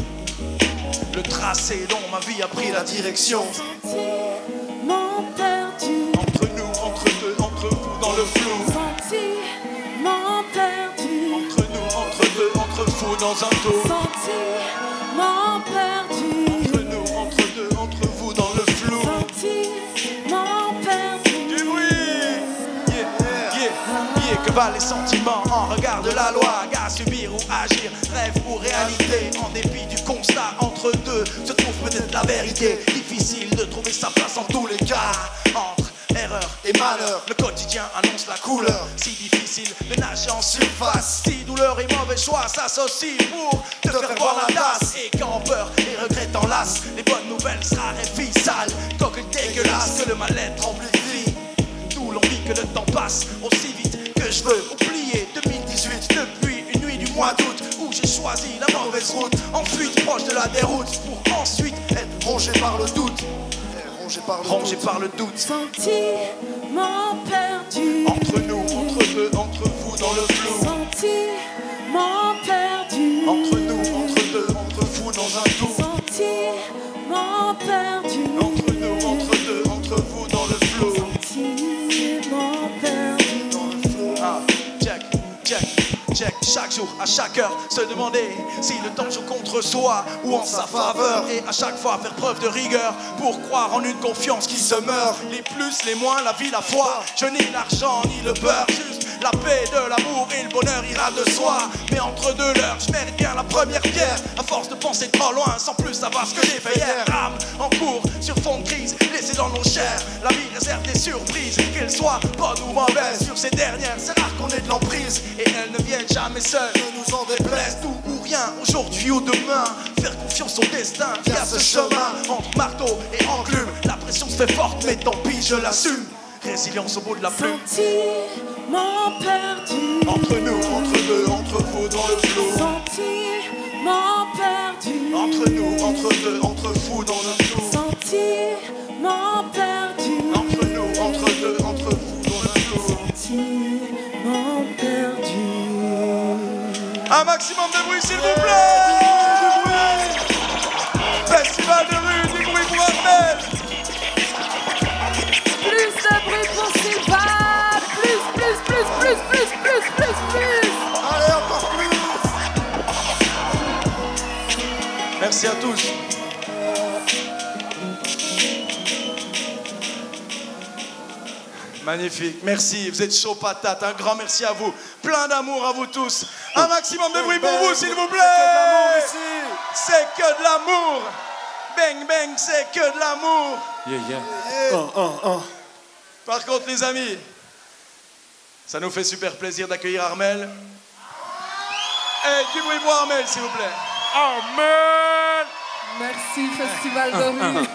Le tracé dont ma vie a pris la direction. Sentiment perdu. Entre nous, entre deux, entre vous dans le flou. Sentiment perdu. Entre nous, entre deux, entre vous dans un tour. Sentiment perdu. Entre nous, entre deux, entre vous dans le flou. Sentiment perdu. Du bruit. Yeah. Que valent les sentiments en regard de la loi? Qu'à subir ou agir, rêve ou réalité? En dépit du constat, entre deux se trouve peut-être la vérité. Difficile de trouver sa place en tous les cas. Entre erreur et malheur, le quotidien annonce la couleur. Si difficile de nager en surface, si douleur et mauvais choix s'associent pour te faire boire la tasse. Et quand peur et regret t'enlacent, les bonnes nouvelles se raréfient. Sale, coquille dégueulasse, que le mal-être amplifie. D'où l'envie que le temps passe aussi vite que je veux oublier 2018 depuis une nuit du mois d'août où j'ai choisi la mauvaise route, en fuite proche de la déroute pour ensuite être rongé par le doute. Rongé par le doute. Sentiment perdu. Entre nous, entre deux, entre vous dans le flou. Sentiment perdu. Entre nous, entre deux, entre vous dans un tour. Sentiment perdu. Entre nous, entre deux, entre vous dans le flou. Sentiment perdu. Dans le flou. Ah, check. Chaque jour, à chaque heure, se demander si le temps joue contre soi ou en sa faveur. Et à chaque fois faire preuve de rigueur pour croire en une confiance qui se meurt. Les plus, les moins, la vie, la foi. Je n'ai l'argent ni le beurre, juste la paix de l'amour et le bonheur ira de soi. Mais entre deux leurs, je mérite bien la première pierre. À force de penser trop loin, sans plus savoir ce que j'ai fait hier. Rame en cours, sur fond de crise, blessé dans nos chairs. La vie réserve des surprises, qu'elles soient bonnes ou mauvaises. Sur ces dernières, c'est rare qu'on ait de l'emprise. Et elles ne viennent jamais seules, ne nous en déplaise. Tout ou rien, aujourd'hui ou demain. Faire confiance au destin, via ce chemin. Entre marteau et enclume, la pression se fait forte, mais tant pis, je l'assume. Résilience au bout de la plume. Sentiment perdu. Entre nous, entre deux, entre vous dans le flou. Sentiment perdu. Entre nous, entre deux, entre vous dans le flou. Sentiment perdu. Entre nous, entre deux, entre vous dans le flou. Sentiment perdu. Un maximum de bruit s'il vous plaît. Du bruit. Festival de rue, du bruit pour Armel. Plus de bruit pour Sylvain. Plus. Allez, encore plus. Merci à tous. Magnifique, merci, vous êtes chaud patate, un grand merci à vous, plein d'amour à vous tous, un maximum de bruit pour vous s'il vous plaît. C'est que de l'amour, bang bang, c'est que de l'amour. Par contre les amis, ça nous fait super plaisir d'accueillir Armel. Et du bruit pour Armel s'il vous plaît. Armel. Merci Festival de rue.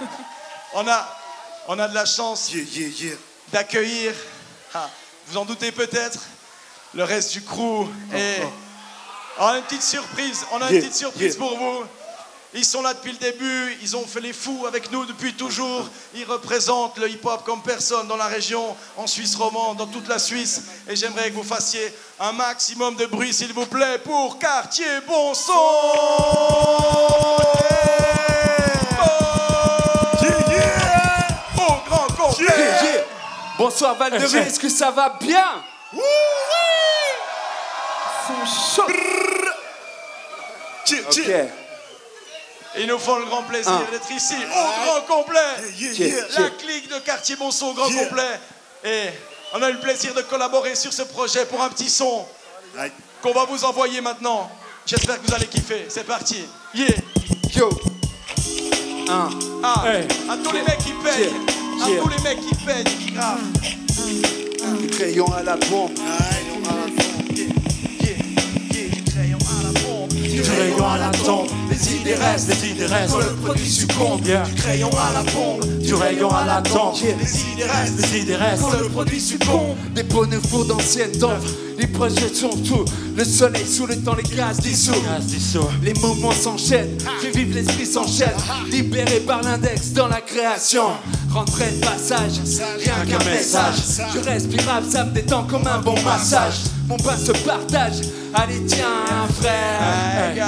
On a de la chance d'accueillir, vous en doutez peut-être, le reste du crew. Et on a une petite surprise, pour vous. Ils sont là depuis le début, ils ont fait les fous avec nous depuis toujours. Ils représentent le hip-hop comme personne dans la région, en Suisse romande, dans toute la Suisse. Et j'aimerais que vous fassiez un maximum de bruit, s'il vous plaît, pour Quartier Bon Son. Bonsoir Val de Ré, est-ce que ça va bien? Oui. Ils sont chauds. Ok. Ils nous font le grand plaisir d'être ici au grand complet. La clique de Quartier Monceau au grand complet. Et on a eu le plaisir de collaborer sur ce projet pour un petit son qu'on va vous envoyer maintenant. J'espère que vous allez kiffer. C'est parti. Yeah. Yo. À tous les mecs qui payent. À tous les mecs qui payent. Grave. Du crayon à la bombe. Du crayon à la tombe, les idées restent, quand le produit succombe. Du crayon à la pompe, du rayon à la tombe, les idées restent, quand le produit succombe. Des pots neufs d'anciennes d'œuvres, les projets sont tout. Le soleil sous le temps, les gaz dissous. Les mouvements s'enchaînent, je vive l'esprit s'enchaîne. Libéré par l'index dans la création. Rentrée de passage, rien qu'un message. Je respirable, ça me détend comme un bon massage. Mon pain se partage, allez tiens frère.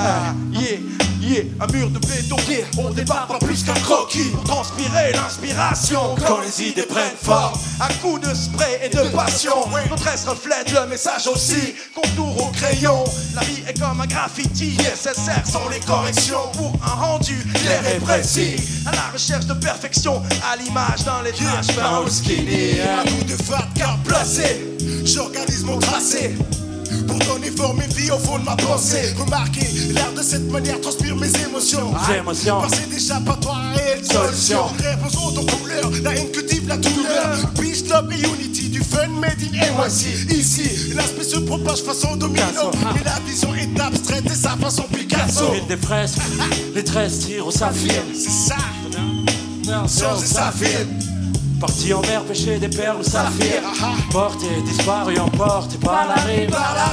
Un mur de béton, on débat pas plus qu'un croquis. Pour transpirer l'inspiration, quand les idées prennent forme, à coups de spray et de passion. Notre S reflète le message aussi, contour au crayon. La vie est comme un graffiti, nécessaire sont les corrections pour un rendu clair et précis. À la recherche de perfection, à l'image d'un lettrage fin au skinny. À bout de fat car placé, j'organise mon tracé pour donner forme et vie au fond de ma pensée. Remarquez, l'art de cette manière transpire mes émotions. Passer d'échappatoire et de solution. Réponse aux couleurs, la haine cultive la douleur. Peace, love et unity, du fun made in NYC. Ici, l'aspect se propage façon domino. Mais la vision est abstraite et sa façon Picasso. Des fresques, les tresses tirent au saphir. C'est ça, changer sa ville. Parti en mer pêcher des perles au saphir. Porté, disparu, emporté par la rime.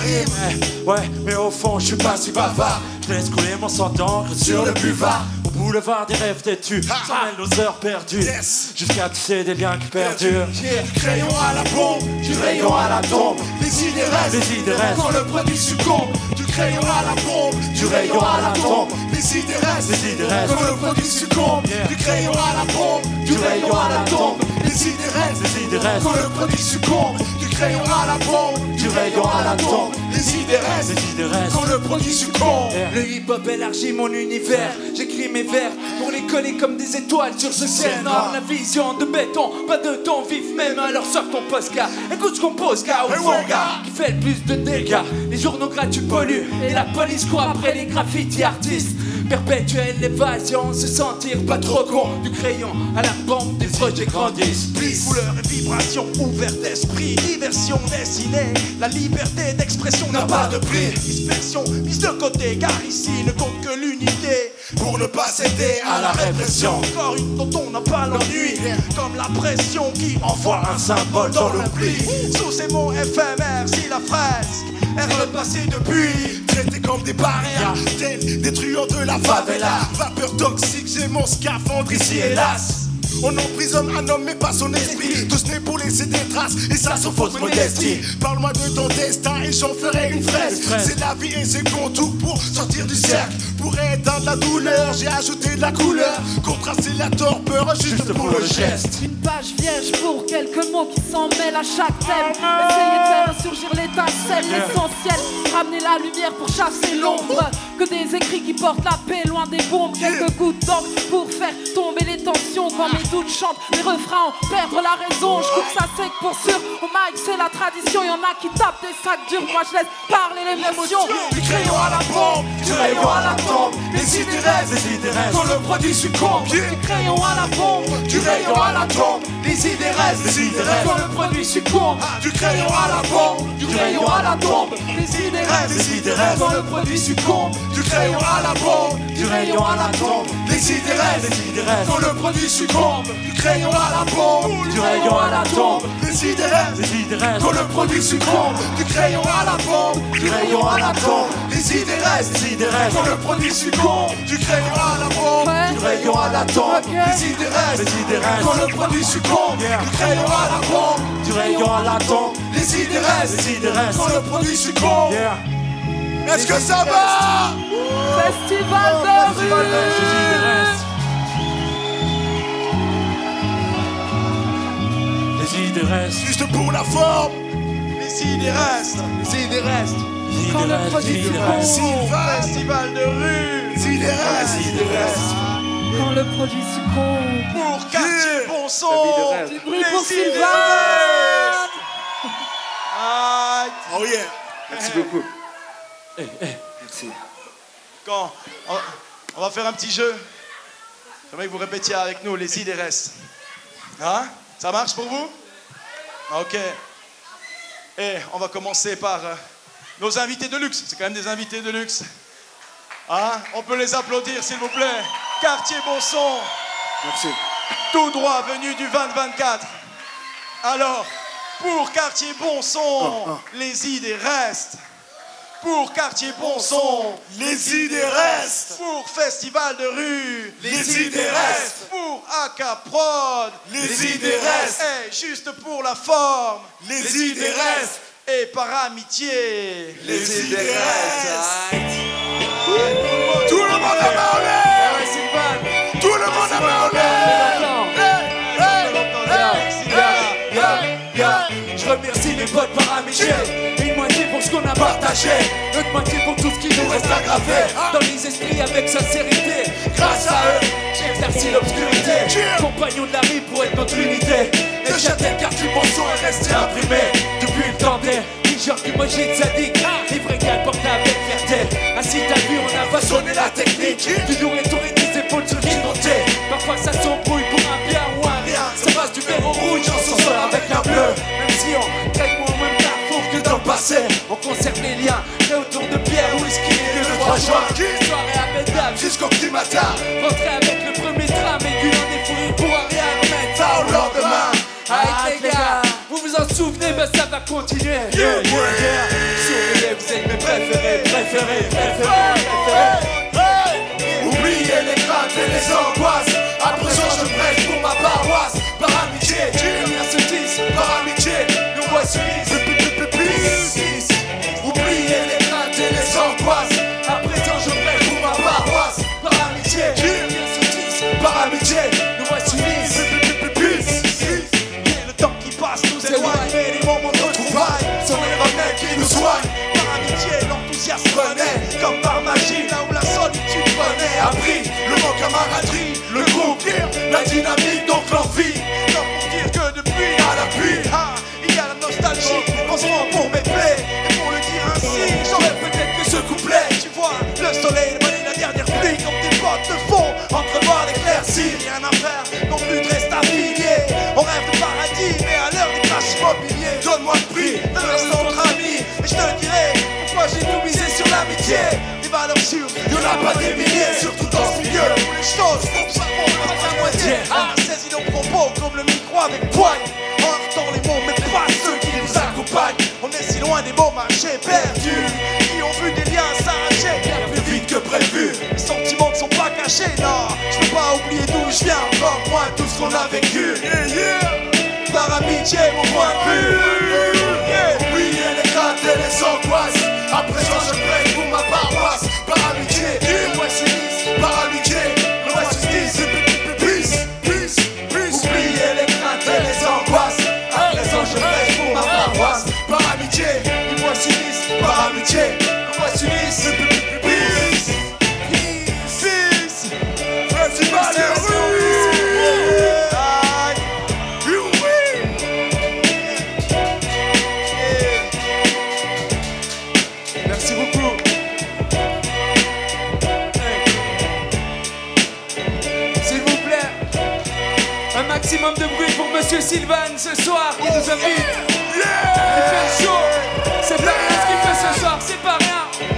Ouais, mais au fond je suis pas si bavard. Je laisse couler mon sang d'encre sur le buvard. Au boulevard des rêves têtus, s'en mêlent nos heures perdues. Jusqu'à tisser des liens qui perdurent. Du crayon à la bombe, du rayon à la tombe. Les idées restent, quand le produit succombe. Du crayon à la bombe, du rayon à la tombe. Les idées restent, quand le produit succombe. Du crayon à la bombe, du rayon à la tombe. Les idées restent, quand le produit succombe. Du crayon à la bombe, du rayon à la tombe. Les idées restent, quand le produit succombe. Le hip-hop élargit mon univers. J'écris mes vers pour les coller comme des étoiles sur ce ciel noir. La vision de béton, pas de ton vif même. Alors sors ton postcard, écoute ce qu'on pose, gars. Au fond, gars, qui fait le plus de dégâts. Les journaux gratuits polluent et la police court après les graffitis artistes. Perpétuelle l'évasion, se sentir pas trop con. Du crayon à la bombe, des projets grandissent. Couleurs et vibrations, ouvertes d'esprit, diversion dessinée. La liberté d'expression n'a pas de prix. Dispersion mise de côté, car ici ne compte que l'unité. Pour ne pas céder à la répression. Encore une dont on n'a pas l'ennui. Comme la pression qui envoie un symbole dans le pli. Sous ces mots éphémères, si la fresque est repassée depuis. Traités comme des barrières, tels des truands de la favela. Vapeur toxique, j'ai mon scaphandre ici hélas. On emprisonne un homme mais pas son esprit. Tous nés pour laisser des traces et ça sans fausse modestie. Parle-moi de ton destin et j'en ferai une fresque. C'est la vie et ses contours pour sortir du cercle. Pour éteindre la douleur, j'ai ajouté de la couleur. Contraster la torpeur juste pour le geste. Une page vierge pour quelques mots qui s'en mêlent à chaque thème. Essayer de faire ressurgir l'étincelle, l'essentiel. Ramener la lumière pour chasser l'ombre. Que des écrits qui portent la paix loin des bombes. Quelques gouttes d'encre pour faire tomber les tensions. Quand mes doutes chantent, les refrains en perdre la raison. Je coupe ça sec pour sûr. Au mic c'est la tradition. Y'en a qui tapent des sacs durs. Moi je laisse parler l'émotion. Du crayon à la bombe, du rayon à la tombe. Les idées restent, quand le produit succombe. Du crayon à la bombe, du rayon à la tombe. Les idées restent, quand le produit succombe. Du crayon à la bombe, Du crayon à la tombe. Les idées restent, quand le produit succombe. Du crayon à la bombe, Du rayon à la tombe. les idées restent, quand le produit succombe. Du crayon à la bombe, Du rayon à la tombe. les idées restent, quand le produit succombe. Du crayon à la bombe, Du rayon à la tombe. les idées restent, quand le produit succombe. Du crayon à la bombe, Ouais. du rayon à la tombe. Les idées restent, quand le produit succombe. Du crayon à la bombe, Du rayon à la tombe, les idées restent, quand le produit succombe. Est-ce que ça va? Festival de rue. Les Les idées restent. Juste pour la forme. Les idées restent. Les idées restent. Quand le produit Sylvain. Festival de rue. Les idées restent. Quand le produit succombe. Pour quartier bon son. Du bruit pour Les idées Sylvain. restent. Ah, Oh yeah. Merci beaucoup. Merci. quand on va faire un petit jeu. J'aimerais que vous répétiez avec nous les idées restent. Hein? Ça marche pour vous? Ok. Et on va commencer par nos invités de luxe. C'est quand même des invités de luxe. Hein? On peut les applaudir, s'il vous plaît. Quartier Bon Son. Merci. Tout droit venu du 2024. Alors, pour Quartier Bon Son, les idées restent. Pour Quartier Bon Son, les idées restent. Pour Festival de rue, les idées restent. Pour AK Prod, les idées restent. Et juste pour la forme, les idées restent. Et par amitié, les idées restent. Tout le monde a parlé. Tout le monde a parlé. Je remercie mes potes par amitié. Une moitié pour ce qu'on a partagé, l'autre moitié pour tout ce qui nous reste aggravé dans les esprits avec sincérité. Grâce à eux, j'ai éclairci l'obscurité. Compagnon de la rue pour être notre unité. Et Châtel Quartier Bon Son est resté imprimé depuis le temps des t-shirts du Mojit sadique. Les vrais gars portent avec fierté. Ainsi t'as vu, on a façonné la technique. Toujours étouré des épaules sur qui monter. Parfois ça s'embrouille pour un bien ou un rien. Ça passe du vert au rouge, on s'en sort avec un bleu. Même si on traite moins au même carrefour que dans le passé, on conserve les liens. Très autour de bière, whisky et le 3 juin. Soirée à Bedlam jusqu'au petit matin. Rentrer avec le premier tram, aiguillant des fourrures pour rien remettre ça au lendemain. Aïe les gars, vous vous en souvenez, mais ça va continuer. Yeah, yeah, yeah. Souriez, vous êtes mes préférés. Oubliez les craintes et les angoisses. À présent je prêche pour ma paroisse. Par amitié, les liens se tissent. Par amitié, nos voix s'unissent. Oubliez les craintes et les angoisses. À présent je prêche pour ma paroisse. Par amitié, les liens se tissent. Par amitié, nos voix s'unissent. Et le temps qui passe nous éloigne, mais les moments de retrouvailles sont les remèdes qui nous soignent. Par amitié, l'enthousiasme renaît, comme par magie, là où la solitude renaît. Appris le mot camaraderie, le groupe, la dynamique, donc l'envie. Comme pour dire que depuis à l'appui, il y a la nostalgie, on se rend pour mes plaies. Et pour le dire ainsi, j'aurais peut-être que ce couplet. Tu vois, le soleil, la dernière pluie, comme des bottes de fond, entrevoir l'éclaircie. Rien à faire, non plus de reste affilié. On rêve de paradis, mais à l'heure des crashs immobiliers. Donne-moi le prix de rester entre amis, et je te dirai pourquoi j'ai tout misé sur l'amitié. Des valeurs sûres, y'en a pas des milliers, surtout dans ce milieu où les choses font pas à moitié. On a saisi nos propos comme le micro avec poigne. On entend les mots, mais pas ceux qui nous accompagnent. On est si loin des beaux marchés perdus, qui ont vu des liens s'arracher bien plus vite que prévu. Les sentiments ne sont pas cachés, non. Je peux pas oublier d'où je viens, encore moins tout ce qu'on a vécu. Par amitié, mon point de vue. Oubliez les craintes et les angoisses. À présent je prêche pour ma paroisse. Par amitié, nous s'unissent. Par amitié, nous s'unissent. Oubliez les craintes et les angoisses. À présent je prêche pour ma paroisse. Par amitié, nous s'unissent. Par amitié, nous s'unissent. Peace, peace, festival de rue. Merci beaucoup. S'il vous plaît, un maximum de bruit pour Monsieur Sylvain ce soir qui nous invite. Il fait chaud. C'est pas rien ce qu'il fait ce soir, c'est pas rien.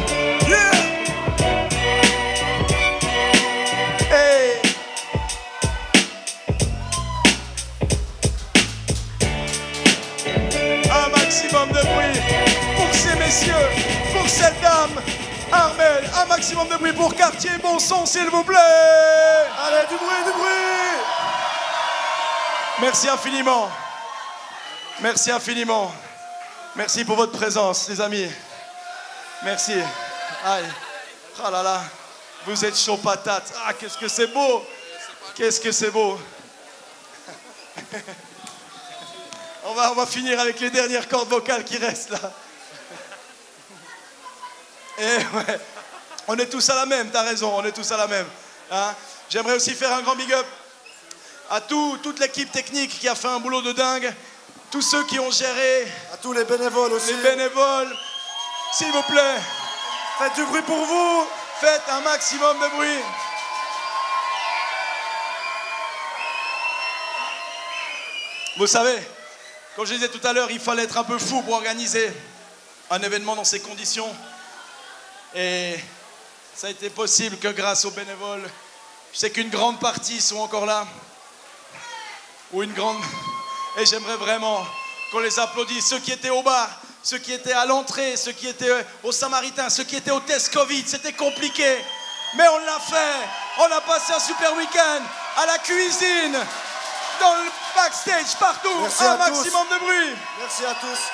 Un maximum de bruit pour ces messieurs, pour cette dame, Armel. Un maximum de bruit pour Quartier Bon Son, s'il vous plaît. Allez, du bruit, du bruit. Merci infiniment. Merci infiniment. Merci pour votre présence, les amis. Merci. Aïe. Oh là là. Vous êtes chaud patate. Ah, qu'est-ce que c'est beau. Qu'est-ce que c'est beau. On va finir avec les dernières cordes vocales qui restent là. Et ouais, on est tous à la même, t'as raison, on est tous à la même. Hein? J'aimerais aussi faire un grand big up à toute l'équipe technique qui a fait un boulot de dingue, tous ceux qui ont géré. À tous les bénévoles aussi. Les bénévoles, s'il vous plaît. Faites du bruit pour vous. Faites un maximum de bruit. Vous savez, comme je disais tout à l'heure, il fallait être un peu fou pour organiser un événement dans ces conditions. Et ça a été possible que grâce aux bénévoles. Je sais qu'une grande partie sont encore là. Ou une grande... Et j'aimerais vraiment qu'on les applaudisse. Ceux qui étaient au bar, ceux qui étaient à l'entrée, ceux qui étaient au Saint-Maritain, ceux qui étaient au test Covid. C'était compliqué. Mais on l'a fait. On a passé un super week-end à la cuisine, dans le backstage, partout. Merci un maximum de bruit. Merci à tous.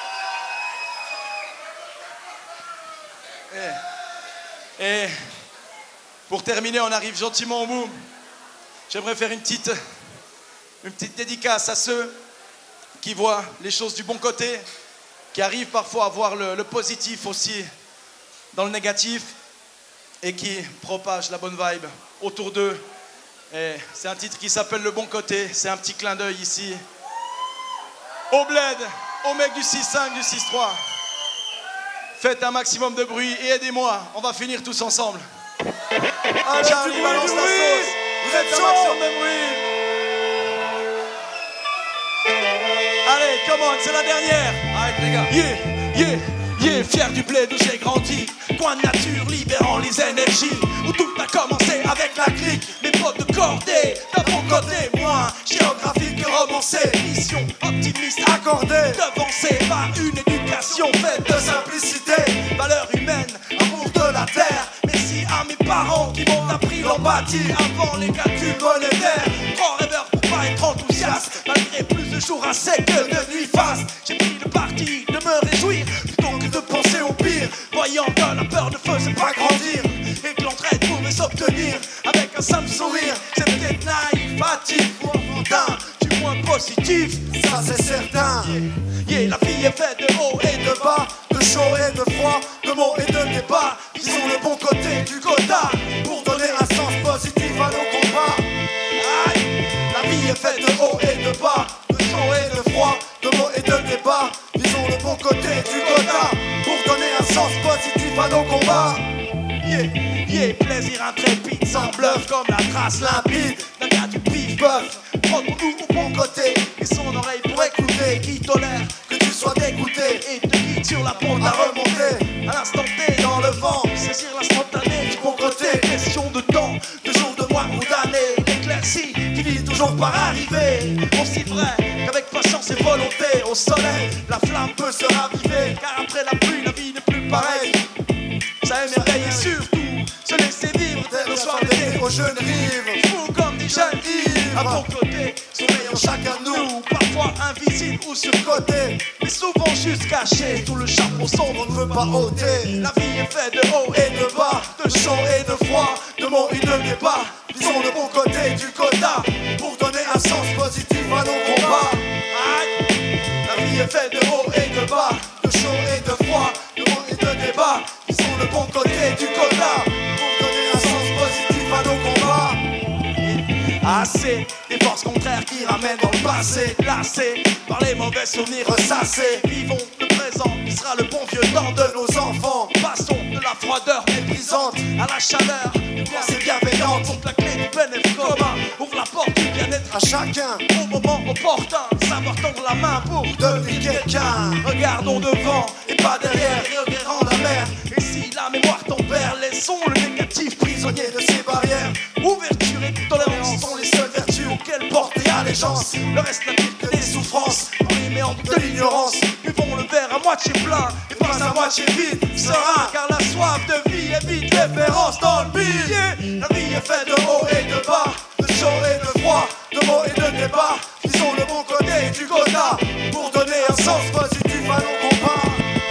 Et pour terminer, on arrive gentiment au bout. J'aimerais faire une petite dédicace à ceux qui voient les choses du bon côté, qui arrivent parfois à voir le positif aussi dans le négatif et qui propagent la bonne vibe autour d'eux. Et c'est un titre qui s'appelle Le Bon Côté. C'est un petit clin d'œil ici au bled, au mec du 6-5, du 6-3. Faites un maximum de bruit et aidez-moi. On va finir tous ensemble. Allez, Charlie balance la sauce. Vous êtes Faites un maximum de bruit. Allez, come on, c'est la dernière. Arrête les gars. Yeah, fier du bled où j'ai grandi. Coin de nature libérant les énergies. Où tout a commencé avec la clique. Mes potes de cordée, d'un bon côté. Moi, géographique et romancé. Mission optimiste accordée. Devancée par une éducation faite de simplicité. Valeurs humaines, amour de la terre. Merci à mes parents qui m'ont appris l'empathie avant les calculs monétaires. Grand rêveur pour pas être enthousiaste. Malgré plus de jours à sec que de nuit faste. J'ai pris le parti de me réjouir plutôt que de penser au pire. Voyant que la peur ne faisait pas grandir et que l'entraide pouvait s'obtenir avec un simple sourire. C'est peut-être naïf, hâtif ou enfantin, du moins positif, ça c'est certain. La vie est faite de haut et de bas, de chaud et de froid, de mots et de débats. Disons le bon côté du quota pour donner un sens positif à nos combats. Aïe. La vie est faite de haut et de bas, de chaud et de froid, de mots et de débats. Disons le bon côté du quota pour donner un sens positif à nos combats. Plaisir intrépide, sans bluff comme la trace limpide d'un gars du pif-buff. Prends-nous au bon côté et son oreille pour écouter. Qui tolère que tu sois dégoûté et te guide sur la pente à remonter. À l'instant T dans le vent, saisir l'instantané du bon côté. Question de temps, de jours, de mois ou d'années. L'éclaircie qui finit toujours par arriver. Aussi vrai qu'avec patience et volonté, au soleil la flamme peut se raviver. Car après la pluie, la vie n'est plus pareille. Ça émerveille surtout se laisser vivre dès le soir d'été aux jeunes rives. Fous comme des jeunes ivres. À bon côté, souriant chacun de nous. Parfois invisible ou surcoté, mais souvent juste caché sous le chapeau sombre. On ne veut pas ôter. La vie est faite de haut et de bas, de chaud et de froid, de mots et de débats. Disons le bon côté du quota pour donner un sens positif à nos combats. La vie est faite de haut et de bas, de chaud et de froid, de mots et de débats. Disons le bon côté du quota pour donner un sens positif à nos combats. Assez des forces contraires qui ramènent dans le passé. Lassés par les mauvais souvenirs ressassés. Vivons le présent qui sera le bon vieux temps de nos enfants. Passons de la froideur méprisante à la chaleur du bien c'est bienveillante. Pour que la clé du bénéfice commun ouvre la porte du bien-être à chacun au moment opportun. Savoir tendre la main pour devenir quelqu'un. Regardons devant et pas derrière, et regardons la mer. Et si la mémoire tempère, laissons le négatif prisonnier de ces barrières. Ouverture et tolérance sont les seules vertus auxquelles porter allégeance. Le reste n'a plus que des souffrances dans les méandres de l'ignorance. Buvons le verre à moitié plein et pas à moitié vide. Serein car la soif de vie est vite référence dans le billet. La vie est faite de haut et de bas, de chaud et de froid, de mots et de débats. Disons le bon côté du quota pour donner un sens positif à nos combats.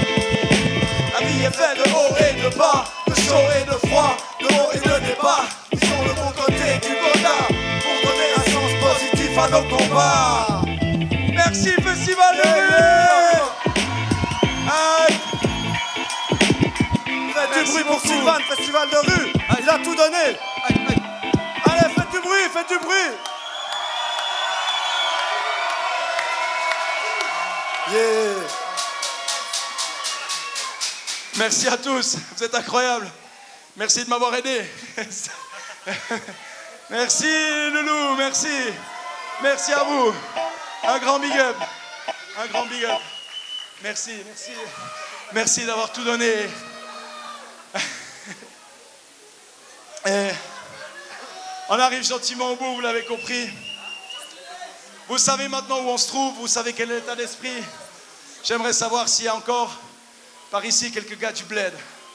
La vie est faite de haut et de bas, de chaud et de froid, de mots et de débats. Disons le bon côté du quota pour donner un sens positif à nos combats. Merci Festival de Showman, festival de rue, il a tout donné. Allez, faites du bruit, faites du bruit. Yeah. Merci à tous, vous êtes incroyables. Merci de m'avoir aidé. Merci Loulou, merci. Merci à vous. Un grand big up. Un grand big up. Merci, merci. Merci d'avoir tout donné. Et on arrive gentiment au bout, vous l'avez compris. Vous savez maintenant où on se trouve, vous savez quel est l'état d'esprit. J'aimerais savoir s'il y a encore par ici quelques gars du bled.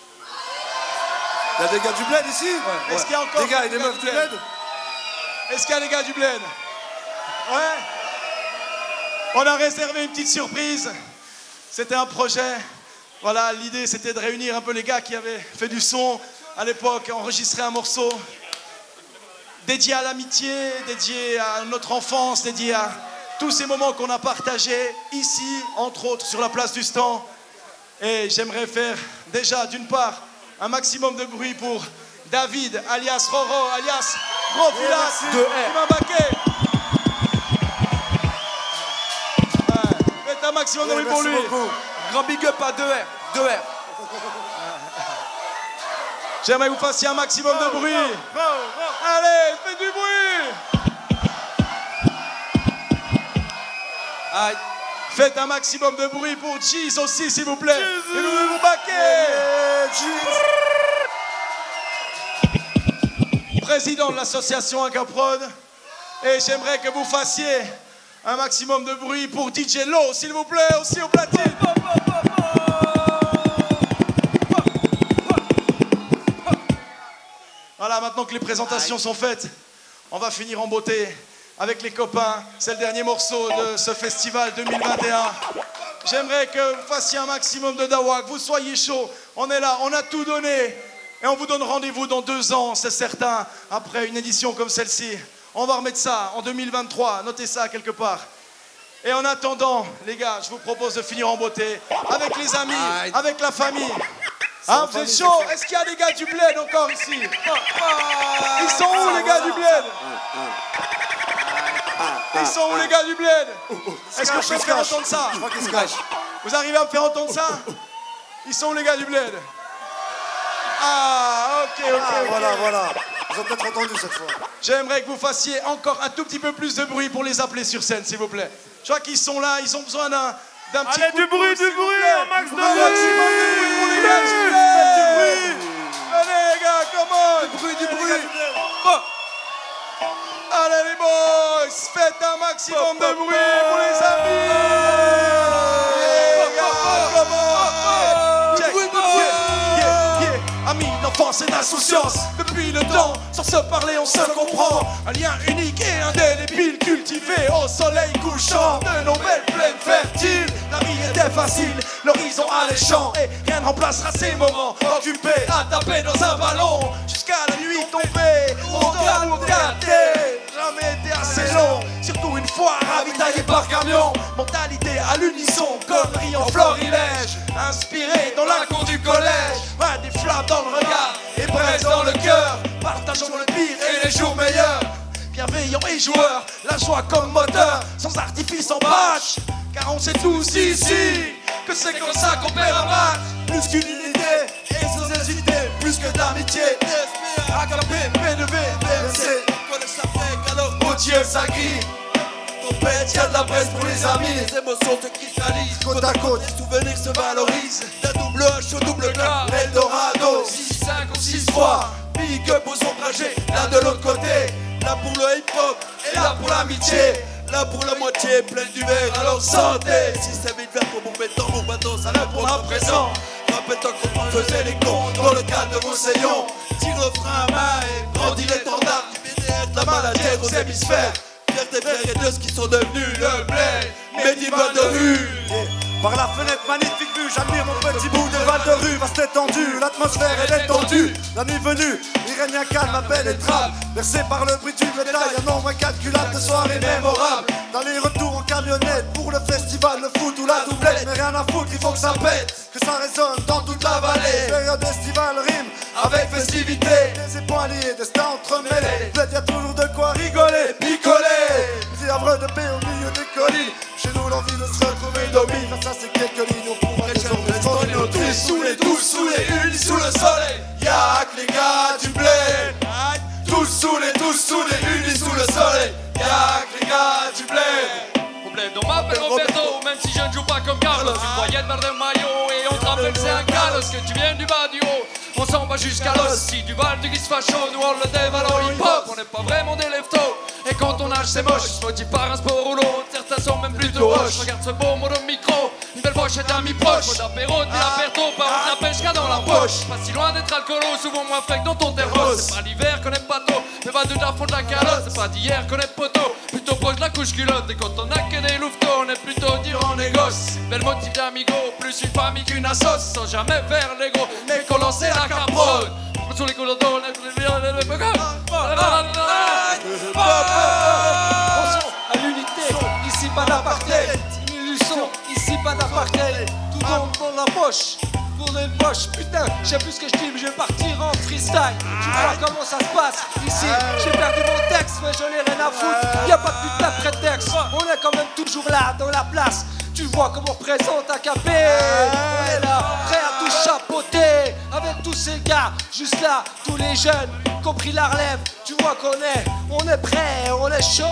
Il y a des gars du bled ici? Ouais. Est-ce qu'il y a encore des gars et des meufs du bled? Est-ce qu'il y a des gars du bled? Ouais. On a réservé une petite surprise. C'était un projet. Voilà, l'idée c'était de réunir un peu les gars qui avaient fait du son à l'époque, enregistrer un morceau dédié à l'amitié, dédié à notre enfance, dédié à tous ces moments qu'on a partagés ici, entre autres, sur la place du stand. Et j'aimerais faire déjà, d'une part, un maximum de bruit pour David, alias Roro, alias Gros Filas, qui m'a baqué. Faites un maximum de bruit pour lui. Beaucoup. Grand big up à 2R. 2R. J'aimerais que vous fassiez un maximum de bruit. Allez, faites du bruit. Aïe. Faites un maximum de bruit pour Jeez aussi, s'il vous plaît. Et nous vous baquer. Président de l'association Incaprod. Et j'aimerais que vous fassiez un maximum de bruit pour DJ Lo, s'il vous plaît, aussi au platine. Voilà, maintenant que les présentations sont faites, on va finir en beauté avec les copains. C'est le dernier morceau de ce festival 2021. J'aimerais que vous fassiez un maximum de dawa, que vous soyez chaud. On est là, on a tout donné. Et on vous donne rendez-vous dans 2 ans, c'est certain, après une édition comme celle-ci. On va remettre ça en 2023, notez ça quelque part. Et en attendant, les gars, je vous propose de finir en beauté avec les amis, avec la famille. Hein, vous êtes chaud? Est-ce qu'il y a des gars du bled encore ici? Ils sont où les gars du bled? Ils sont où les gars du bled? Est-ce que je peux faire entendre ça? Je crois qu'ils se cachent. Vous arrivez à me faire entendre ça? Ils sont où les gars du bled? Ah, ok. Voilà. Ils ont peut-être entendu cette fois. J'aimerais que vous fassiez encore un tout petit peu plus de bruit pour les appeler sur scène, s'il vous plaît. Je crois qu'ils sont là, ils ont besoin d'un petit Allez, coup de du bruit, pouce, s'il vous plaît. un max de Un maximum de bruit pour les gars du bled. Allez les gars, come on. Du bruit. Allez les boys, faites un maximum de bruit pour les amis. Les gars, come on. Check. Amis d'enfance et d'insouciance, depuis le temps, sans se parler on se comprend. Un lien unique et indélébile cultivé au soleil couchant de nos belles plaines fertiles. La vie était facile, l'horizon alléchant, et rien ne remplacera ces moments occupés à taper dans un ballon jusqu'à la nuit tombée. Au calme, au quartier, jamais été assez long, surtout une fois ravitaillé par camion. Mentalité à l'unisson, connerie en florilège, inspiré dans la cour du collège. Ouais, des flammes dans le regard et braise dans le cœur, partageons le pire et les jours meilleurs. Bienveillants et joueurs, la joie comme moteur, sans artifice en bâche, car on sait tous ici que c'est comme ça qu'on perd un match. Plus qu'une unité et sans hésiter, plus que d'amitié. AKP, P2V, BMC, connaît sa fête alors au Dieu ça crie. Tempête, y'a de la presse pour les amis, les émotions se cristallisent côte à côte, les souvenirs se valorisent. D'un double H au double K, l'Eldorado, 6-5 ou 6-3, big up aux ombragés, l'un de l'autre côté. Là pour le hip-hop et là pour l'amitié, là pour la moitié pleine du verre, alors santé. Système vite vert pour bomber le tambour, bateau, ça là pour un présent. Rappelle-toi quand on faisait les cons dans le cadre de Roussillon. Tire le frein à main et brandit l'étendard du BDR de la maladie aux hémisphères. Fier des frères et de ce qui sont devenus le blé, médiéval de rue. Par la fenêtre, magnifique vue, j'admire mon petit bout de val de rue, vaste étendue, l'atmosphère est détendue. La nuit venue, il règne un calme, un bel étral, bercé par le bruit du bétail, un nombre incalculable de soirées mémorables. D'aller-retour en camionnette, pour le festival, le foot ou la doublette. Mais rien à foutre, il faut que ça pète, que ça résonne dans toute la vallée. Période estivale rime, avec festivité. Des époings liés, destins entremêlés. Peut-être y a toujours de quoi rigoler, picoler. Des havres de paix au milieu des collines. Chez nous l'envie de se retrouver domine. Face à ces quelques lignes, on pourra résoudre tous sous les unis sous le soleil. Y'a que les gars du bled. Tous sous les unis sous le soleil. Y'a que les gars du bled. On m'appelle Roberto, même si je ne joue pas comme Carlos. Une moyenne vers le maillot et on te rappelle c'est un Carlos. Que tu viens du bas du haut, on s'en va jusqu'à l'os. Si du Val du Guise facho, nous on le dévale en hip-hop. On n'est pas vraiment des leftos, et quand on nage c'est moche. Maudit par un sport ou l'autre, certains sont même plutôt roches. Regarde ce beau mot au micro, une belle pochette d'amis proches. Mot d'apéro, de l'apéro, par de la pêche dans la poche. Pas si loin d'être alcoolo, souvent moins frais que dans ton thermos. C'est pas l'hiver qu'on est bateau, mais pas de la fond de la calotte. C'est pas d'hier qu'on est poteau, plutôt proche de la couche culotte. Et quand on a que des louveteaux, on est plutôt dur en négoce. Belle motif d'amigo, plus une famille qu'une assoce. Sans jamais vers les gros, mais qu'on lançait la caprone. Sur les couleurs d'eau, on est à l'unité, ici pas d'apartheid. Une leçon, ici pas d'apartheid. Tout tombe dans la poche. Pour les poches, putain, je sais plus ce que je dis, mais je vais partir en freestyle. Tu vois comment ça se passe ici. J'ai perdu mon texte, mais je n'ai rien à foutre. Y'a pas de putain de prétexte. On est quand même toujours là, dans la place. Tu vois comment on représente AKP. On est là, prêt à tout chapeauter. Avec tous ces gars, juste là, tous les jeunes, compris la relève. Tu vois qu'on est, on est prêt, on est chaud.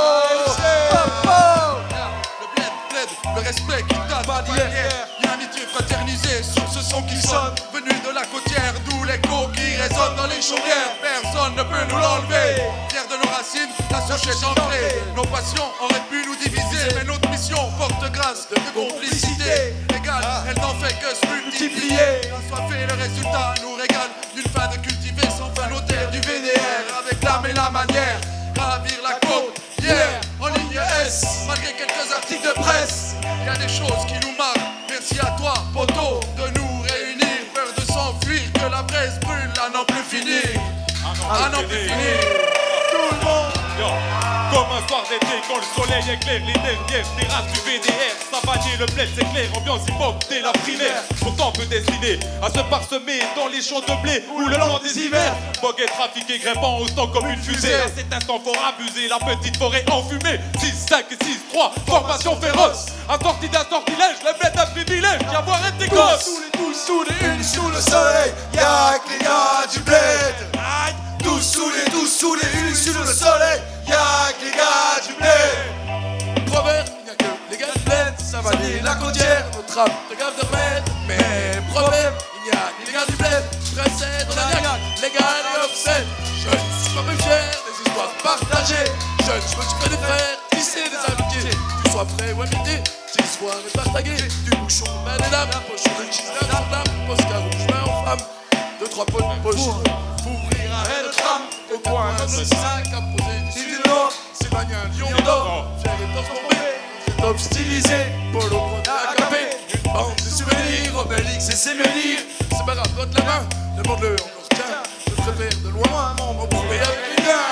Le respect qui date d'hier. Y'a amitié fraternisée sur ce son qui sonne. Venu de la côtière, d'où l'écho qui résonne dans les chaudières. Personne ne peut nous l'enlever. Fiers de nos racines, la souche est ancrée. Nos passions auraient pu nous diviser, mais notre mission porte grâce de complicité. Égale, elle n'en fait que se multiplier. Assoiffé, le résultat nous régale. D'une fin de cultiver sans fin nos terres du VDR. Avec l'âme et la manière, gravir la côte. Hier, en ligne S, malgré quelques articles de presse, il y a des choses qui nous marquent. Merci à toi, poteau, de nous réunir. Peur de s'enfuir, que la braise brûle, à n'en plus finir. À n'en plus finir. Tout le monde. Comme un soir d'été quand le soleil éclaire les dernières terrasses du VDR. Savanier, le bled s'éclaire, ambiance hip-hop dès la primaire. Pourtant peut destiner à se parsemer dans les champs de blé ou le long des hivers. Boguet trafiqué, grimpant au temps comme une fusée. À cet instant fort abusé, la petite forêt enfumée. 6, 5 et 6, 3, formation féroce. Assorti d'un sortilège, le bled d'un privilège. D'y avoir été gosse. Sous les unis sous le soleil, y'a que les gars du bled. Tous sous les unis sous le soleil, y'a que les gars du bled. Proverbe, il n'y a que les gars du bled. Ça va nier la côtière, notre âme de gave de remède. Mais proverbe, il n'y a ni les gars du bled. Précède la niaque, légal et obscène. Je ne suis pas plus fier des histoires partagées. Je me suis fait des frères, tisser des amitiés. Tu sois frais ou amitié, tu sois répartagué. Du bouchon, main des dames, poche de cheese d'un flamme, Oscar rouge, main en flamme. 2, 3 potes de poche. Ouvrir un de trame, au coin un homme de 5 à poser d'ici du nord. Sébastien, Lyon d'or, fier et torse tombé. Top stylisé, polo AKP. Une bande de souvenirs, Obélix et ses menhirs. C'est pas grave, donne la main, demande-le encore tiens. Je te préfère de loin, mon poupée avec les gars.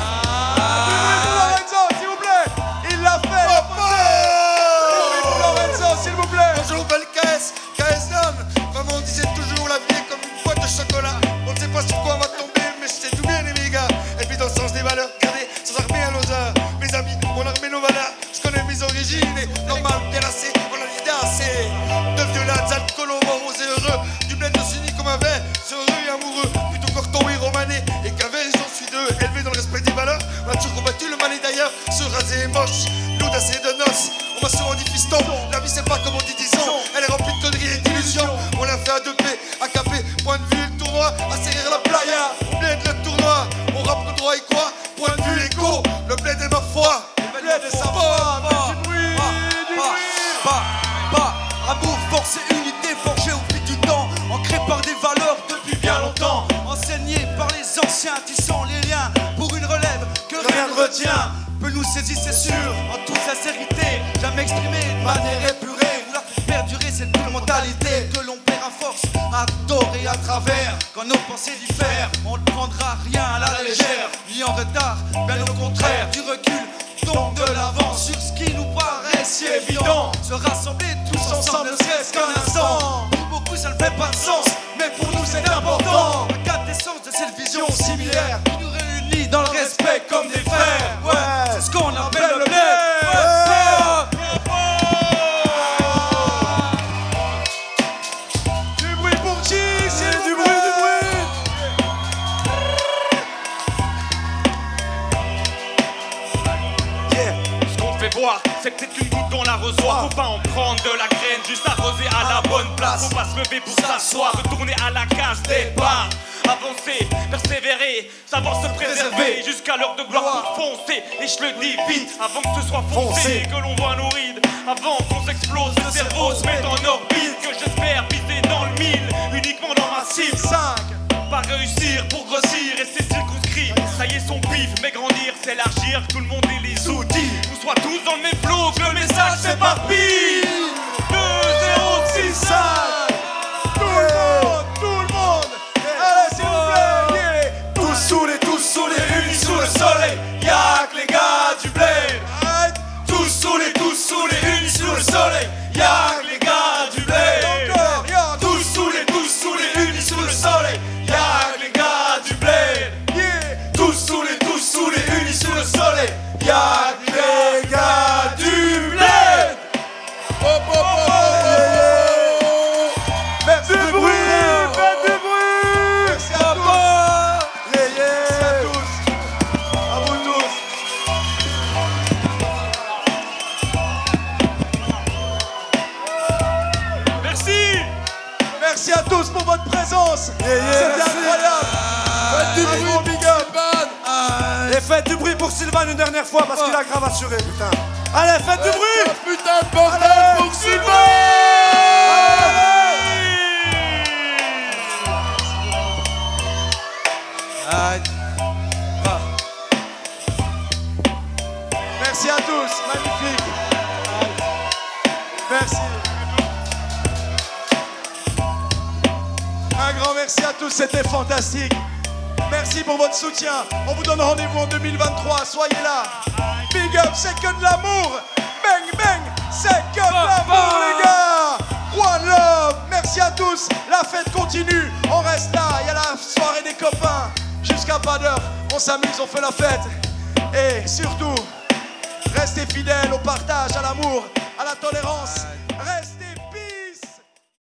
Lorenzo, s'il vous plaît, il l'a fait. Lorenzo, s'il vous plaît. Bonjour, belle KS, KS Dom. Maman disait toujours la vie est comme une boîte de chocolat. On ne sait pas sur quoi on va tomber, mais je sais tout bien les gars. Et puis dans le sens des valeurs, regardez, sans armer à l'oseur. Mes amis, on a armé nos valeurs. Je connais mes origines et normal, bien assez, on a l'idée assez. De violades, alcoolos, moraux et heureux. Du bled de s'unit comme un verre, heureux et amoureux. Plutôt corton et romané, et qu'avec j'en suis deux. Élevé dans le respect des valeurs, on a toujours combattu le mal et d'ailleurs. Se raser est moche, l'audace est de noces. On m'a souvent dit fiston, la vie c'est pas comme on dit disons. Elle est remplie de conneries et d'illusions. On l'a fait à 2P, AKP, point de vue le tournoi, à serrer la playa. On bled le tournoi, on rappe le droit et quoi? Point de vue écho, le bled est ma foi. Le bled est sa foi, du bruit, du bruit. Amour, force et unité forgée au fil du temps, ancrée par des valeurs depuis bien longtemps, enseignée par les anciens, tissant les liens pour une relève que rien ne retient. Peut nous saisir, c'est sûr, en toute sincérité, jamais exprimé de manière épurée. Vouloir perdurer cette pure mentalité que l'on perd à force, à tort et à travers. Quand nos pensées diffèrent, on ne prendra rien à la légère, ni en retard, bien au contraire, du recul. Donc de l'avant sur ce qui nous paraît si évident. Se rassembler tous ensemble ne serait-ce qu'un instant. Pour beaucoup ça ne fait pas de sens, mais pour nous c'est important. dans le respect comme des frères. Ouais, c'est ce qu'on appelle le bled. Du bruit pour qui? C'est du bruit, du bruit. Ce qu'on te fait voir, c'est que c'est une goutte dans l'arrosoir. Faut pas en prendre de la graine, juste arroser à la bonne place. Faut pas se lever pour s'asseoir, retourner à la case départ. Avancer, persévérer, savoir se préserver jusqu'à l'heure de gloire pour foncer. Et je le dis vite, avant que ce soit foncé, que l'on voit nos rides, avant qu'on s'explose, le cerveau se met en orbite. Que j'espère viser dans le mille, uniquement dans ma cible. 5. Pas réussir pour grossir, rester circonscrit. Ça y est, son pif, mais grandir, s'élargir, que tout le monde ait les outils. Qu'on soit tous dans le même flow, que le message s'éparpille. 2, 0, 6, 5. Tout le monde. Allez, s'il vous plaît, yeah. Tous saoulés, unis sous le soleil. Y'a que les gars du bled. Tous saoulés, unis sous le soleil. Y'a que les gars du bled. Tous saoulés, unis sous le soleil. Y'a que les gars du bled. Tous saoulés, unis sous le soleil. Y'a que les gars du bled. Merci du bruit. Faites du bruit. Merci à tous. Merci à tous. À vous tous. Merci. Merci à tous pour votre présence. C'était incroyable. Faites du bruit, big up. Et faites du bruit pour Sylvain une dernière fois parce qu'il a grave assuré, putain. Allez, faites du bruit. Putain de bordel pour Sylvain. Merci à tous, magnifique. Merci. Un grand merci à tous, c'était fantastique. Merci pour votre soutien. On vous donne rendez-vous en 2023, soyez là. Big up, c'est que de l'amour. Bang, bang, c'est que de l'amour, les gars. One love, merci à tous. La fête continue, on reste là. Il y a la soirée des copains. Jusqu'à pas d'heure, on s'amuse, on fait la fête. Et surtout, restez fidèles au partage, à l'amour, à la tolérance. Restez